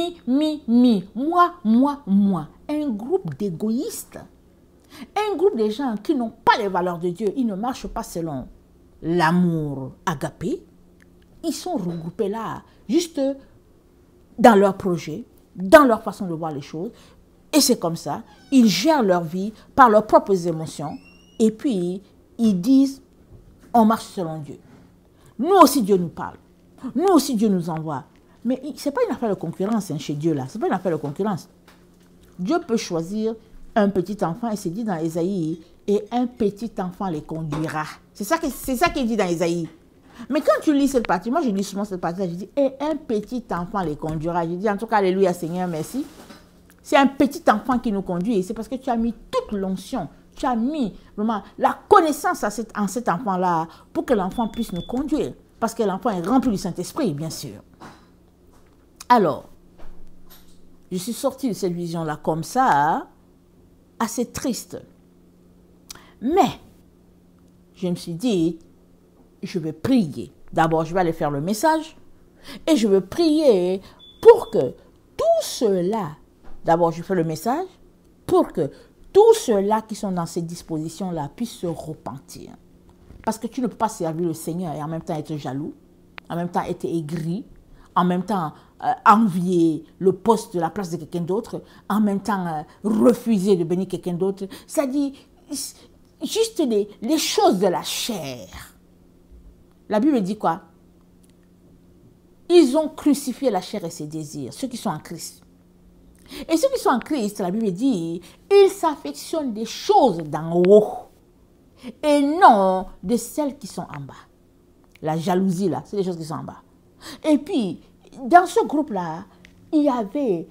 moi. Un groupe d'égoïstes. Un groupe de gens qui n'ont pas les valeurs de Dieu. Ils ne marchent pas selon l'amour agapé. Ils sont regroupés là, juste dans leur projet, dans leur façon de voir les choses. Et c'est comme ça. Ils gèrent leur vie par leurs propres émotions. Et puis, ils disent, on marche selon Dieu. Nous aussi, Dieu nous parle. Nous aussi, Dieu nous envoie. Mais ce n'est pas une affaire de concurrence chez Dieu là. Ce n'est pas une affaire de concurrence. Dieu peut choisir un petit enfant, et c'est dit dans Ésaïe et un petit enfant les conduira. C'est ça qu'il dit dans Isaïe. Mais quand tu lis cette partie, moi je lis souvent cette partie-là, je dis, et un petit enfant les conduira. Je dis, en tout cas, alléluia Seigneur, merci. C'est un petit enfant qui nous conduit, c'est parce que tu as mis toute l'onction, tu as mis vraiment la connaissance en cet enfant-là pour que l'enfant puisse nous conduire. Parce que l'enfant est rempli du Saint-Esprit, bien sûr. Alors, je suis sortie de cette vision-là comme ça, assez triste. Mais, je me suis dit, je vais prier. D'abord, je vais aller faire le message et je vais prier pour que tous ceux-là, d'abord, je fais le message pour que tous ceux-là qui sont dans ces dispositions-là puissent se repentir. Parce que tu ne peux pas servir le Seigneur et en même temps être jaloux, en même temps être aigri, en même temps envier le poste de la place de quelqu'un d'autre, en même temps refuser de bénir quelqu'un d'autre. Ça dit juste les choses de la chair. La Bible dit quoi? Ils ont crucifié la chair et ses désirs, ceux qui sont en Christ. Et ceux qui sont en Christ, la Bible dit, ils s'affectionnent des choses d'en haut et non de celles qui sont en bas. La jalousie, là, c'est des choses qui sont en bas. Et puis, dans ce groupe-là, il y avait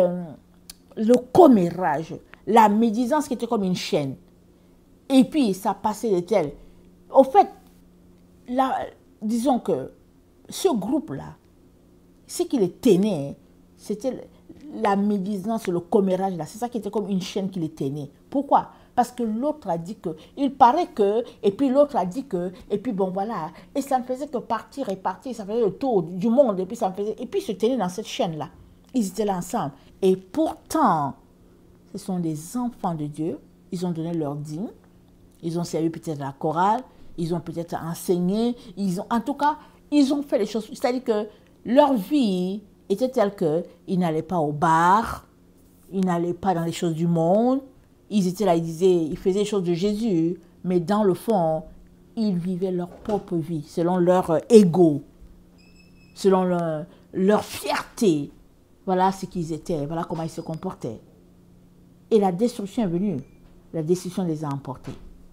le commérage, la médisance qui était comme une chaîne. Et puis, ça passait de tel. Au fait, là, disons que ce groupe-là, ce qui les tenait, c'était la médisance, le commérage, là. C'est ça qui était comme une chaîne qui les tenait. Pourquoi? Parce que l'autre a dit que, il paraît que, et puis l'autre a dit que, et puis bon voilà. Et ça ne faisait que partir et partir, ça faisait le tour du monde, et puis ça me faisait, et puis ils se tenaient dans cette chaîne-là. Ils étaient là ensemble. Et pourtant, ce sont des enfants de Dieu, ils ont donné leur dîme, ils ont servi peut-être à la chorale, ils ont peut-être enseigné, en tout cas, ils ont fait les choses. C'est-à-dire que leur vie était telle qu'ils n'allaient pas au bar, ils n'allaient pas dans les choses du monde, ils étaient là, ils faisaient les choses de Jésus, mais dans le fond, ils vivaient leur propre vie, selon leur ego, selon leur fierté. Voilà ce qu'ils étaient, voilà comment ils se comportaient. Et la destruction est venue, la destruction les a emportés.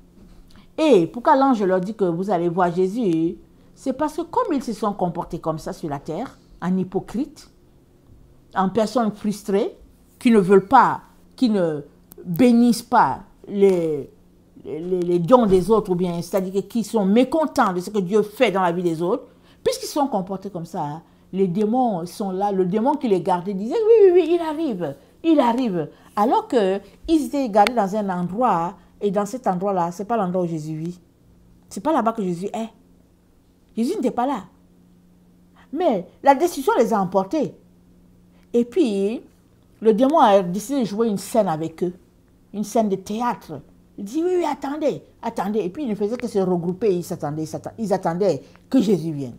Et pourquoi l'ange leur dit que vous allez voir Jésus? C'est parce que comme ils se sont comportés comme ça sur la terre, en hypocrite, en personnes frustrées, qui ne veulent pas, qui ne bénissent pas les dons des autres, ou bien c'est-à-dire qui sont mécontents de ce que Dieu fait dans la vie des autres, puisqu'ils sont comportés comme ça, les démons sont là, le démon qui les gardait disait oui, il arrive. Alors qu'ils étaient gardés dans un endroit, et dans cet endroit-là, ce n'est pas l'endroit où Jésus vit. Ce n'est pas là-bas que Jésus est. Jésus n'était pas là. Mais la destruction les a emportés. Et puis, le démon a décidé de jouer une scène avec eux. Une scène de théâtre. Il dit, oui, attendez. Et puis, il ne faisait que se regrouper. Ils attendaient que Jésus vienne.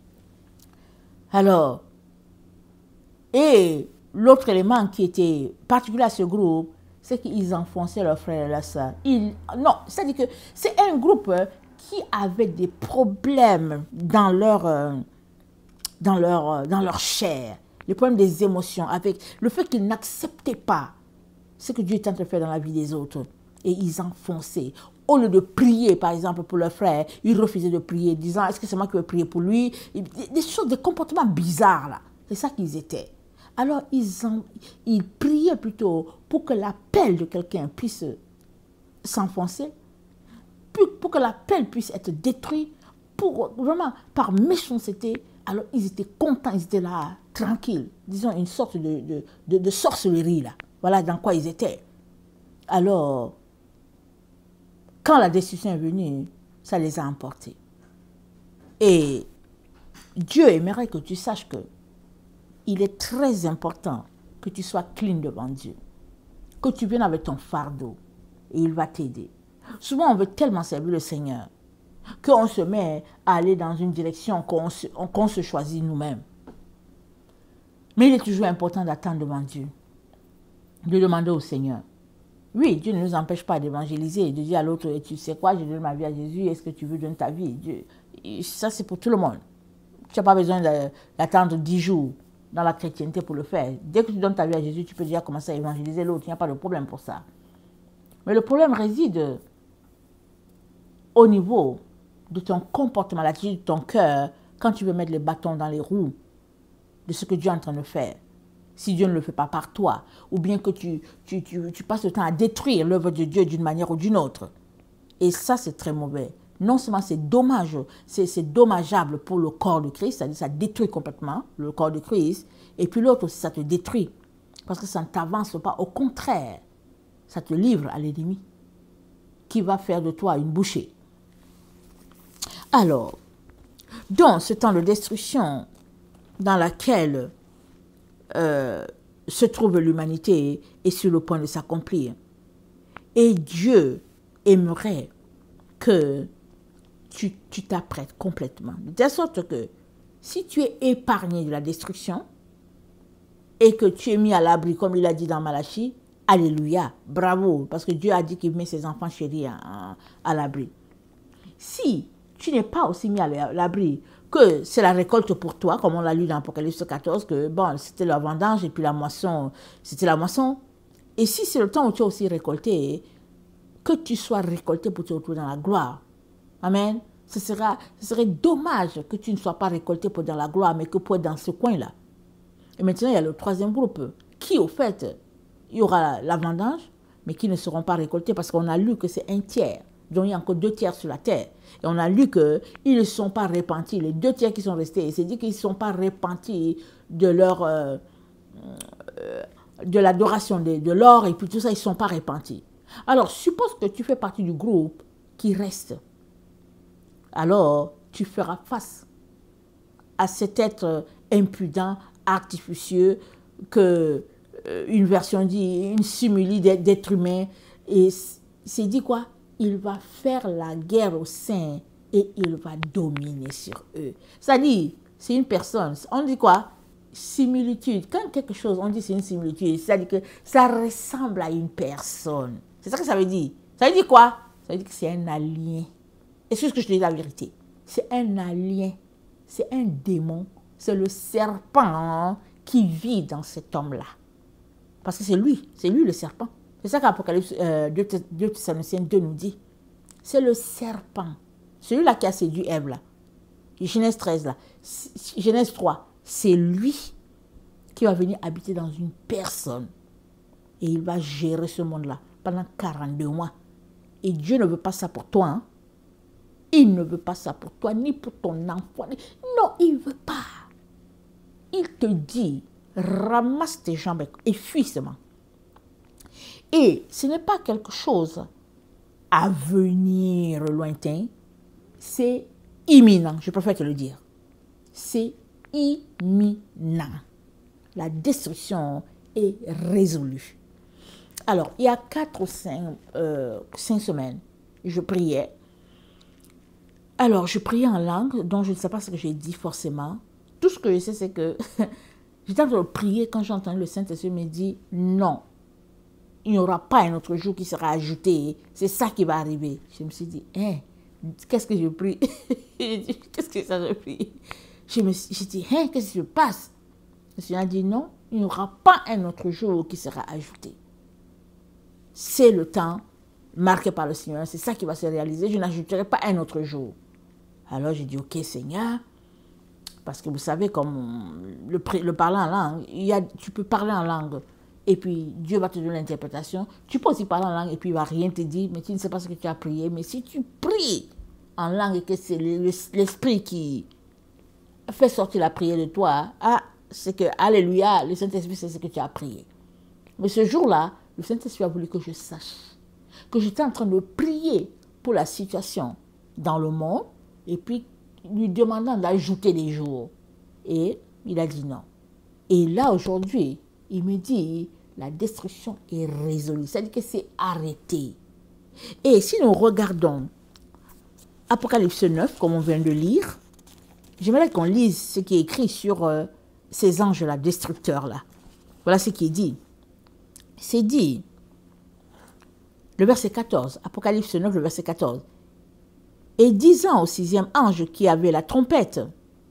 Alors, et l'autre élément qui était particulier à ce groupe, c'est qu'ils enfonçaient leurs frères et leurs sœurs. Non, c'est-à-dire que c'est un groupe qui avait des problèmes dans leur chair, les problèmes des émotions, avec le fait qu'ils n'acceptaient pas ce que Dieu est en train de faire dans la vie des autres. Et ils enfonçaient. Au lieu de prier, par exemple, pour leurs frères, ils refusaient de prier, disant, est-ce que c'est moi qui vais prier pour lui? Des choses, des comportements bizarres, là. C'est ça qu'ils étaient. Alors, ils priaient plutôt pour que l'appel de quelqu'un puisse s'enfoncer, pour que l'appel puisse être détruit, pour vraiment, par méchanceté. Alors, ils étaient contents, ils étaient là, tranquilles. Disons, une sorte de sorcellerie, là. Voilà dans quoi ils étaient. Alors, quand la destruction est venue, ça les a emportés. Et Dieu aimerait que tu saches que il est très important que tu sois clean devant Dieu. Que tu viennes avec ton fardeau et il va t'aider. Souvent, on veut tellement servir le Seigneur qu'on se met à aller dans une direction qu'on se choisit nous-mêmes. Mais il est toujours important d'attendre devant Dieu, de demander au Seigneur. Oui, Dieu ne nous empêche pas d'évangéliser, de dire à l'autre, tu sais quoi, je donne ma vie à Jésus, est-ce que tu veux donner ta vie? Dieu, ça, c'est pour tout le monde. Tu n'as pas besoin d'attendre 10 jours dans la chrétienté pour le faire. Dès que tu donnes ta vie à Jésus, tu peux déjà commencer à évangéliser l'autre, il n'y a pas de problème pour ça. Mais le problème réside au niveau de ton comportement, l'attitude de ton cœur, quand tu veux mettre les bâtons dans les roues de ce que Dieu est en train de faire, si Dieu ne le fait pas par toi, ou bien que tu passes le temps à détruire l'œuvre de Dieu d'une manière ou d'une autre. Et ça, c'est très mauvais. Non seulement c'est dommage, c'est dommageable pour le corps de Christ, c'est-à-dire ça détruit complètement le corps de Christ, et puis l'autre aussi, ça te détruit, parce que ça ne t'avance pas, au contraire, ça te livre à l'ennemi, qui va faire de toi une bouchée. Alors, dans ce temps de destruction dans laquelle se trouve l'humanité est sur le point de s'accomplir, et Dieu aimerait que tu t'apprêtes complètement. De telle sorte que si tu es épargné de la destruction et que tu es mis à l'abri, comme il a dit dans Malachie, alléluia, bravo, parce que Dieu a dit qu'il met ses enfants chéris à l'abri. Si tu n'es pas aussi mis à l'abri, que c'est la récolte pour toi, comme on l'a lu dans Apocalypse 14, que bon, c'était la vendange et puis la moisson, c'était la moisson. Et si c'est le temps où tu as aussi récolté, que tu sois récolté pour te retrouver dans la gloire. Amen. Ce serait dommage que tu ne sois pas récolté pour dans la gloire, mais que pour être dans ce coin-là. Et maintenant, il y a le troisième groupe, qui au fait, il y aura la vendange, mais qui ne seront pas récoltés parce qu'on a lu que c'est un tiers. Donc il y a encore 2 tiers sur la terre. Et on a lu qu'ils ne sont pas repentis. Les 2 tiers qui sont restés, c'est dit qu'ils ne sont pas repentis de leur de l'adoration de l'or et puis tout ça, ils ne sont pas repentis. Alors, suppose que tu fais partie du groupe qui reste. Alors, tu feras face à cet être impudent, artificieux, que une version dit, une simili d'être humain. Et c'est dit quoi? Il va faire la guerre aux saints et il va dominer sur eux. C'est-à-dire, c'est une personne. On dit quoi? Similitude. Quand quelque chose, on dit c'est une similitude, c'est-à-dire que ça ressemble à une personne. C'est ça que ça veut dire. Ça veut dire quoi? Ça veut dire que c'est un alien. Est-ce que je te dis la vérité? C'est un alien. C'est un démon. C'est le serpent qui vit dans cet homme-là. Parce que c'est lui le serpent. C'est ça qu'Apocalypse 2 Thessaloniciens 2 nous dit. C'est le serpent. Celui-là qui a séduit Ève là. Genèse 13 là. Genèse 3. C'est lui qui va venir habiter dans une personne. Et il va gérer ce monde-là pendant 42 mois. Et Dieu ne veut pas ça pour toi. Hein? Il ne veut pas ça pour toi, ni pour ton enfant. Non, il ne veut pas. Il te dit, ramasse tes jambes et fuis seulement. Et ce n'est pas quelque chose à venir lointain, c'est imminent, je préfère te le dire. C'est imminent. La destruction est résolue. Alors, il y a 4 ou 5 semaines, je priais. Alors, je priais en langue, dont je ne sais pas ce que j'ai dit forcément. Tout ce que je sais, c'est que j'étais en train de prier quand j'ai entendu le Saint-Esprit me dire non. Il n'y aura pas un autre jour qui sera ajouté. C'est ça qui va arriver. Je me suis dit, qu'est-ce que je prie? Qu'est-ce que ça je prie? J'ai dit, qu'est-ce qui se passe? Le Seigneur a dit, non, il n'y aura pas un autre jour qui sera ajouté. C'est le temps marqué par le Seigneur. C'est ça qui va se réaliser. Je n'ajouterai pas un autre jour. Alors j'ai dit, ok Seigneur, parce que vous savez, comme le parler en langue, tu peux parler en langue. Et puis, Dieu va te donner l'interprétation. Tu peux aussi parler en langue et puis il ne va rien te dire, mais tu ne sais pas ce que tu as prié. Mais si tu pries en langue et que c'est l'Esprit qui fait sortir la prière de toi, c'est que, alléluia, le Saint-Esprit, c'est ce que tu as prié. Mais ce jour-là, le Saint-Esprit a voulu que je sache que j'étais en train de prier pour la situation dans le monde et puis lui demandant d'ajouter des jours. Et il a dit non. Et là, aujourd'hui, il me dit, la destruction est résolue. C'est-à-dire que c'est arrêté. Et si nous regardons Apocalypse 9, comme on vient de lire, j'aimerais qu'on lise ce qui est écrit sur ces anges-là, destructeurs-là. Voilà ce qui est dit. C'est dit, le verset 14, Apocalypse 9, le verset 14. Et disant au 6e ange qui avait la trompette,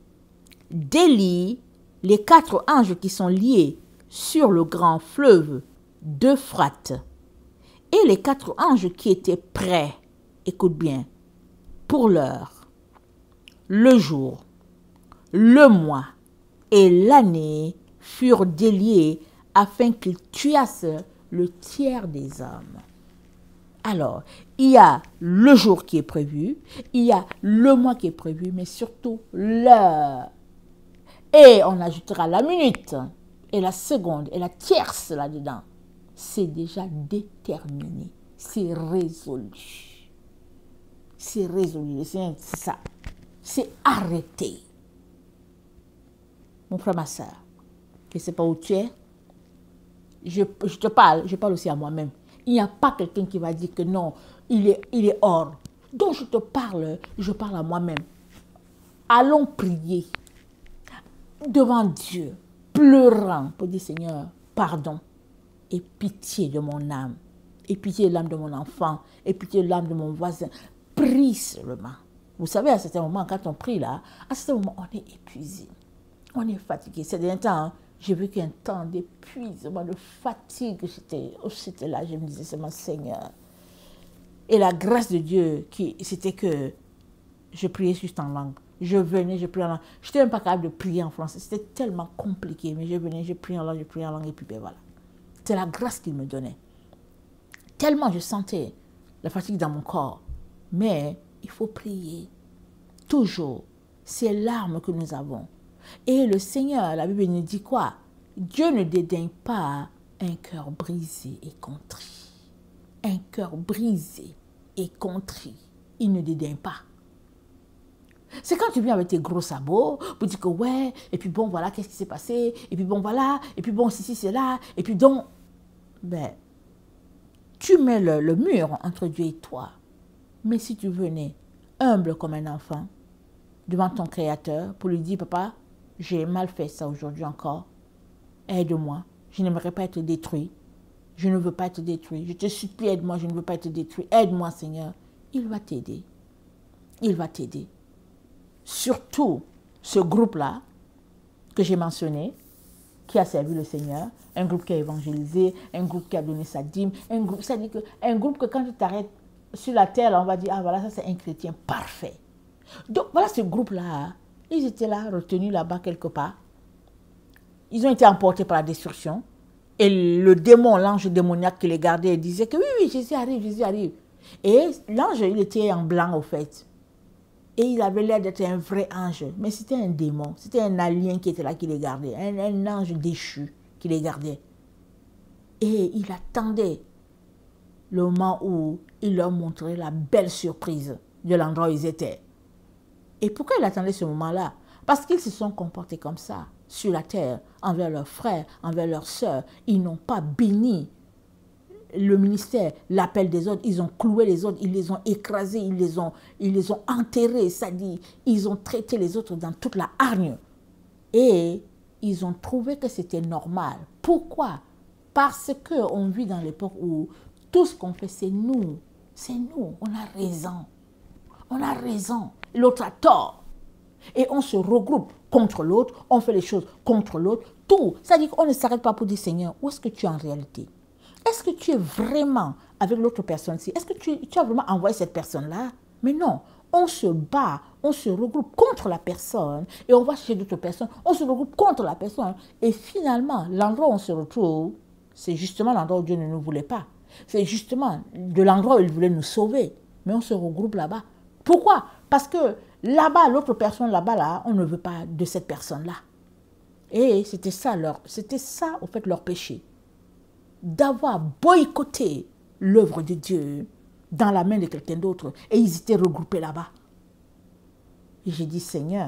délie les 4 anges qui sont liés sur le grand fleuve d'Euphrate. Et les 4 anges qui étaient prêts, écoute bien, pour l'heure, le jour, le mois et l'année furent déliés afin qu'ils tuassent le tiers des hommes. Alors, il y a le jour qui est prévu, il y a le mois qui est prévu, mais surtout l'heure. Et on ajoutera la minute, et la seconde, et la tierce là-dedans. C'est déjà déterminé, c'est résolu. C'est résolu, c'est ça. C'est arrêté. Mon frère, ma soeur, je ne sais pas où tu es, je parle aussi à moi-même. Il n'y a pas quelqu'un qui va dire que non, il est hors. Donc je parle à moi-même. Allons prier devant Dieu, pleurant pour dire Seigneur, pardon et pitié de mon âme, et pitié de l'âme de mon enfant, et pitié de l'âme de mon voisin. Prie seulement. Vous savez, à certains moments, quand on prie là, à certains moments, on est épuisé, on est fatigué. Ces derniers temps, hein, j'ai vécu un temps d'épuisement, de fatigue. J'étais là, je me disais, c'est mon Seigneur. Et la grâce de Dieu, c'était que je priais juste en langue. Je venais, je priais en langue. Je n'étais même pas capable de prier en français. C'était tellement compliqué. Mais je venais, je priais en langue, et puis ben voilà. C'est la grâce qu'il me donnait. Tellement je sentais la fatigue dans mon corps. Mais il faut prier. Toujours. C'est l'arme que nous avons. Et le Seigneur, la Bible nous dit quoi? Dieu ne dédaigne pas un cœur brisé et contrit. Un cœur brisé et contrit. Il ne dédaigne pas. C'est quand tu viens avec tes gros sabots pour dire que ouais, et puis bon, voilà, qu'est-ce qui s'est passé, et puis bon, voilà, et puis bon, si, c'est là, et puis donc, ben, tu mets le mur entre Dieu et toi. Mais si tu venais humble comme un enfant devant ton Créateur pour lui dire, papa, j'ai mal fait ça aujourd'hui encore, aide-moi, je n'aimerais pas être détruit, je ne veux pas être détruit, je te supplie, aide-moi, je ne veux pas être détruit, aide-moi Seigneur, il va t'aider, il va t'aider. Surtout ce groupe-là que j'ai mentionné, qui a servi le Seigneur, un groupe qui a évangélisé, un groupe qui a donné sa dîme, un groupe, c'est-à-dire un groupe que quand tu t'arrêtes sur la terre, là, on va dire, ah voilà, ça c'est un chrétien parfait. Donc voilà ce groupe-là, ils étaient là, retenus là-bas quelque part. Ils ont été emportés par la destruction. Et le démon, l'ange démoniaque qui les gardait, disait que oui, Jésus arrive, Jésus arrive. Et l'ange, il était en blanc au fait. Et il avait l'air d'être un vrai ange. Mais c'était un démon. C'était un alien qui était là, qui les gardait. Un ange déchu qui les gardait. Et il attendait le moment où il leur montrait la belle surprise de l'endroit où ils étaient. Et pourquoi il attendait ce moment-là? Parce qu'ils se sont comportés comme ça, sur la terre, envers leurs frères, envers leurs sœurs. Ils n'ont pas béni le ministère, l'appel des autres, ils ont cloué les autres, ils les ont écrasés, ils les ont enterrés, c'est-à-dire ils ont traité les autres dans toute la hargne. Et ils ont trouvé que c'était normal. Pourquoi? Parce qu'on vit dans l'époque où tout ce qu'on fait, c'est nous, on a raison. On a raison, l'autre a tort. Et on se regroupe contre l'autre, on fait les choses contre l'autre, tout. C'est-à-dire qu'on ne s'arrête pas pour dire, Seigneur, où est-ce que tu es en réalité? Est-ce que tu es vraiment avec l'autre personne-ci? Est-ce que tu as vraiment envoyé cette personne-là? Mais non, on se bat, on se regroupe contre la personne et on va chez d'autres personnes, on se regroupe contre la personne. Et finalement, l'endroit où on se retrouve, c'est justement l'endroit où Dieu ne nous voulait pas. C'est justement de l'endroit où il voulait nous sauver. Mais on se regroupe là-bas. Pourquoi? Parce que là-bas, l'autre personne là-bas, là, on ne veut pas de cette personne-là. Et c'était ça, au fait, leur péché. D'avoir boycotté l'œuvre de Dieu dans la main de quelqu'un d'autre. Et ils étaient regroupés là-bas. Et j'ai dit, Seigneur,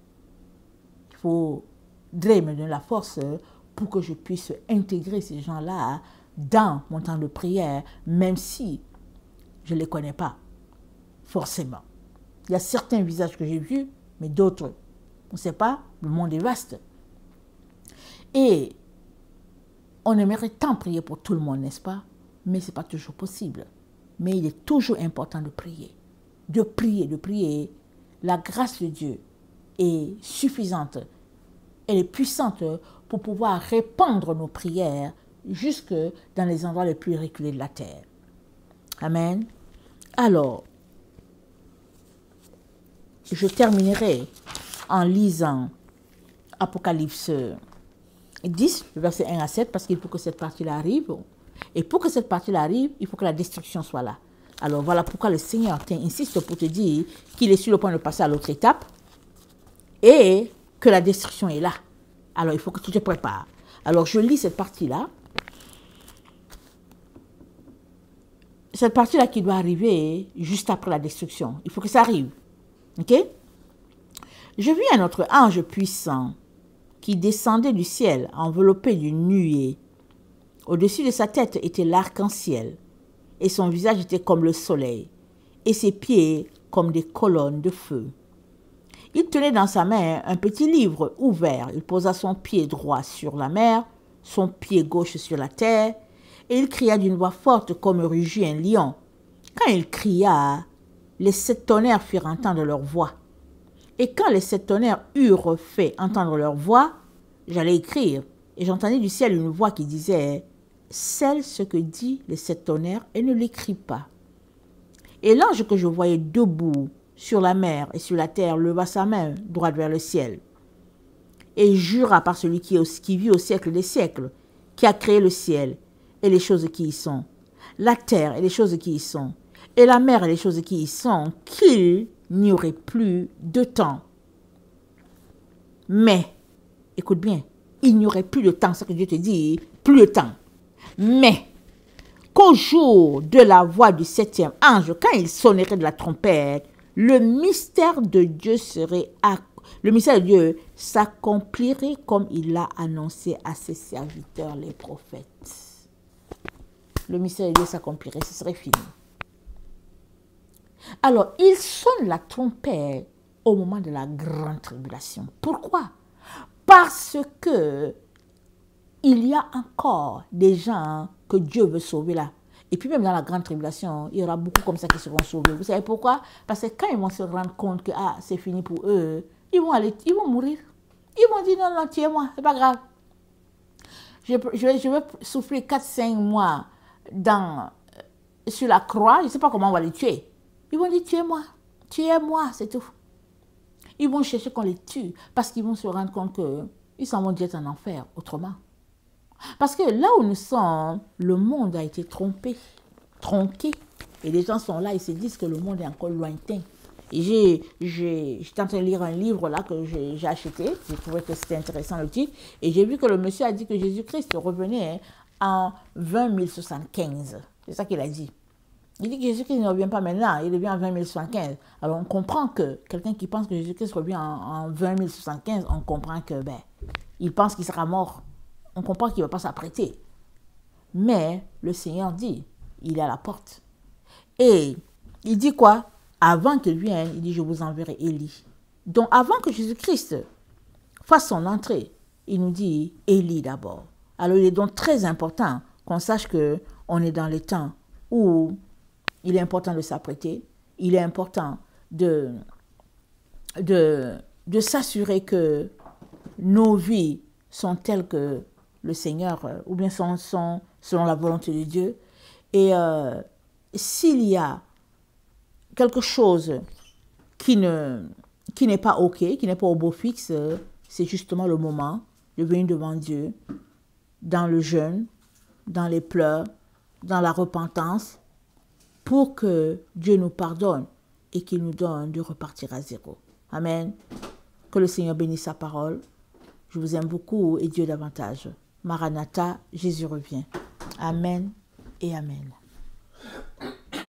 il faudrait me donner la force pour que je puisse intégrer ces gens-là dans mon temps de prière, même si je ne les connais pas, forcément. Il y a certains visages que j'ai vus, mais d'autres, on ne sait pas, le monde est vaste. Et on aimerait tant prier pour tout le monde, n'est-ce pas? Mais ce n'est pas toujours possible. Mais il est toujours important de prier. De prier, de prier. La grâce de Dieu est suffisante. Elle est puissante pour pouvoir répandre nos prières jusque dans les endroits les plus reculés de la terre. Amen. Alors, je terminerai en lisant Apocalypse 10, verset 1 à 7, parce qu'il faut que cette partie-là arrive. Et pour que cette partie-là arrive, il faut que la destruction soit là. Alors voilà pourquoi le Seigneur insiste pour te dire qu'il est sur le point de passer à l'autre étape et que la destruction est là. Alors il faut que tu te prépares. Alors je lis cette partie-là. Cette partie-là qui doit arriver juste après la destruction. Il faut que ça arrive. Ok? Je vis un autre ange puissant qui descendait du ciel enveloppé d'une nuée. Au-dessus de sa tête était l'arc-en-ciel, et son visage était comme le soleil, et ses pieds comme des colonnes de feu. Il tenait dans sa main un petit livre ouvert. Il posa son pied droit sur la mer, son pied gauche sur la terre, et il cria d'une voix forte comme rugit un lion. Quand il cria, les 7 tonnerres firent entendre leur voix. Et quand les 7 tonnerres eurent fait entendre leur voix, j'allais écrire, et j'entendis du ciel une voix qui disait « Scelle ce que dit les 7 tonnerres et ne l'écris pas. » Et l'ange que je voyais debout sur la mer et sur la terre leva sa main droite vers le ciel et jura par celui qui vit au siècle des siècles, qui a créé le ciel et les choses qui y sont, la terre et les choses qui y sont, et la mer et les choses qui y sont, qu'il n'y aurait plus de temps. Mais, écoute bien, il n'y aurait plus de temps, c'est ce que Dieu te dit, plus de temps. Mais, qu'au jour de la voix du 7e ange, quand il sonnerait de la trompette, le mystère de Dieu s'accomplirait comme il l'a annoncé à ses serviteurs, les prophètes. Le mystère de Dieu s'accomplirait, ce serait fini. Alors, il sonne la trompette au moment de la grande tribulation. Pourquoi? Parce que il y a encore des gens que Dieu veut sauver là. Et puis même dans la grande tribulation, il y aura beaucoup comme ça qui seront sauvés. Vous savez pourquoi? Parce que quand ils vont se rendre compte que c'est fini pour eux, ils vont mourir. Ils vont dire non, tuez-moi, c'est pas grave. Je vais souffrir 4-5 mois sur la croix, je ne sais pas comment on va les tuer. Ils vont dire tuez-moi, c'est tout. Ils vont chercher qu'on les tue parce qu'ils vont se rendre compte qu'ils s'en vont direct en enfer autrement. Parce que là où nous sommes, le monde a été tronqué. Et les gens sont là, ils se disent que le monde est encore lointain. Et j'étais en train de lire un livre là que j'ai acheté. J'ai trouvé que c'était intéressant le titre. Et j'ai vu que le monsieur a dit que Jésus-Christ revenait en 2075. C'est ça qu'il a dit. Il dit que Jésus-Christ ne revient pas maintenant, il revient en 2075. Alors on comprend que quelqu'un qui pense que Jésus-Christ revient en 2075, on comprend que il pense qu'il sera mort. On comprend qu'il ne va pas s'apprêter. Mais le Seigneur dit, il est à la porte. Et il dit quoi? Avant qu'il vienne, il dit, je vous enverrai Élie. Donc avant que Jésus-Christ fasse son entrée, il nous dit Élie d'abord. Alors il est donc très important qu'on sache qu'on est dans les temps où il est important de s'apprêter. Il est important de s'assurer que nos vies sont telles que le Seigneur, ou bien sont selon la volonté de Dieu. Et s'il y a quelque chose qui n'est pas OK, qui n'est pas au beau fixe, c'est justement le moment de venir devant Dieu, dans le jeûne, dans les pleurs, dans la repentance, pour que Dieu nous pardonne et qu'il nous donne de repartir à zéro. Amen. Que le Seigneur bénisse sa parole. Je vous aime beaucoup et Dieu davantage. Maranatha, Jésus revient. Amen et Amen.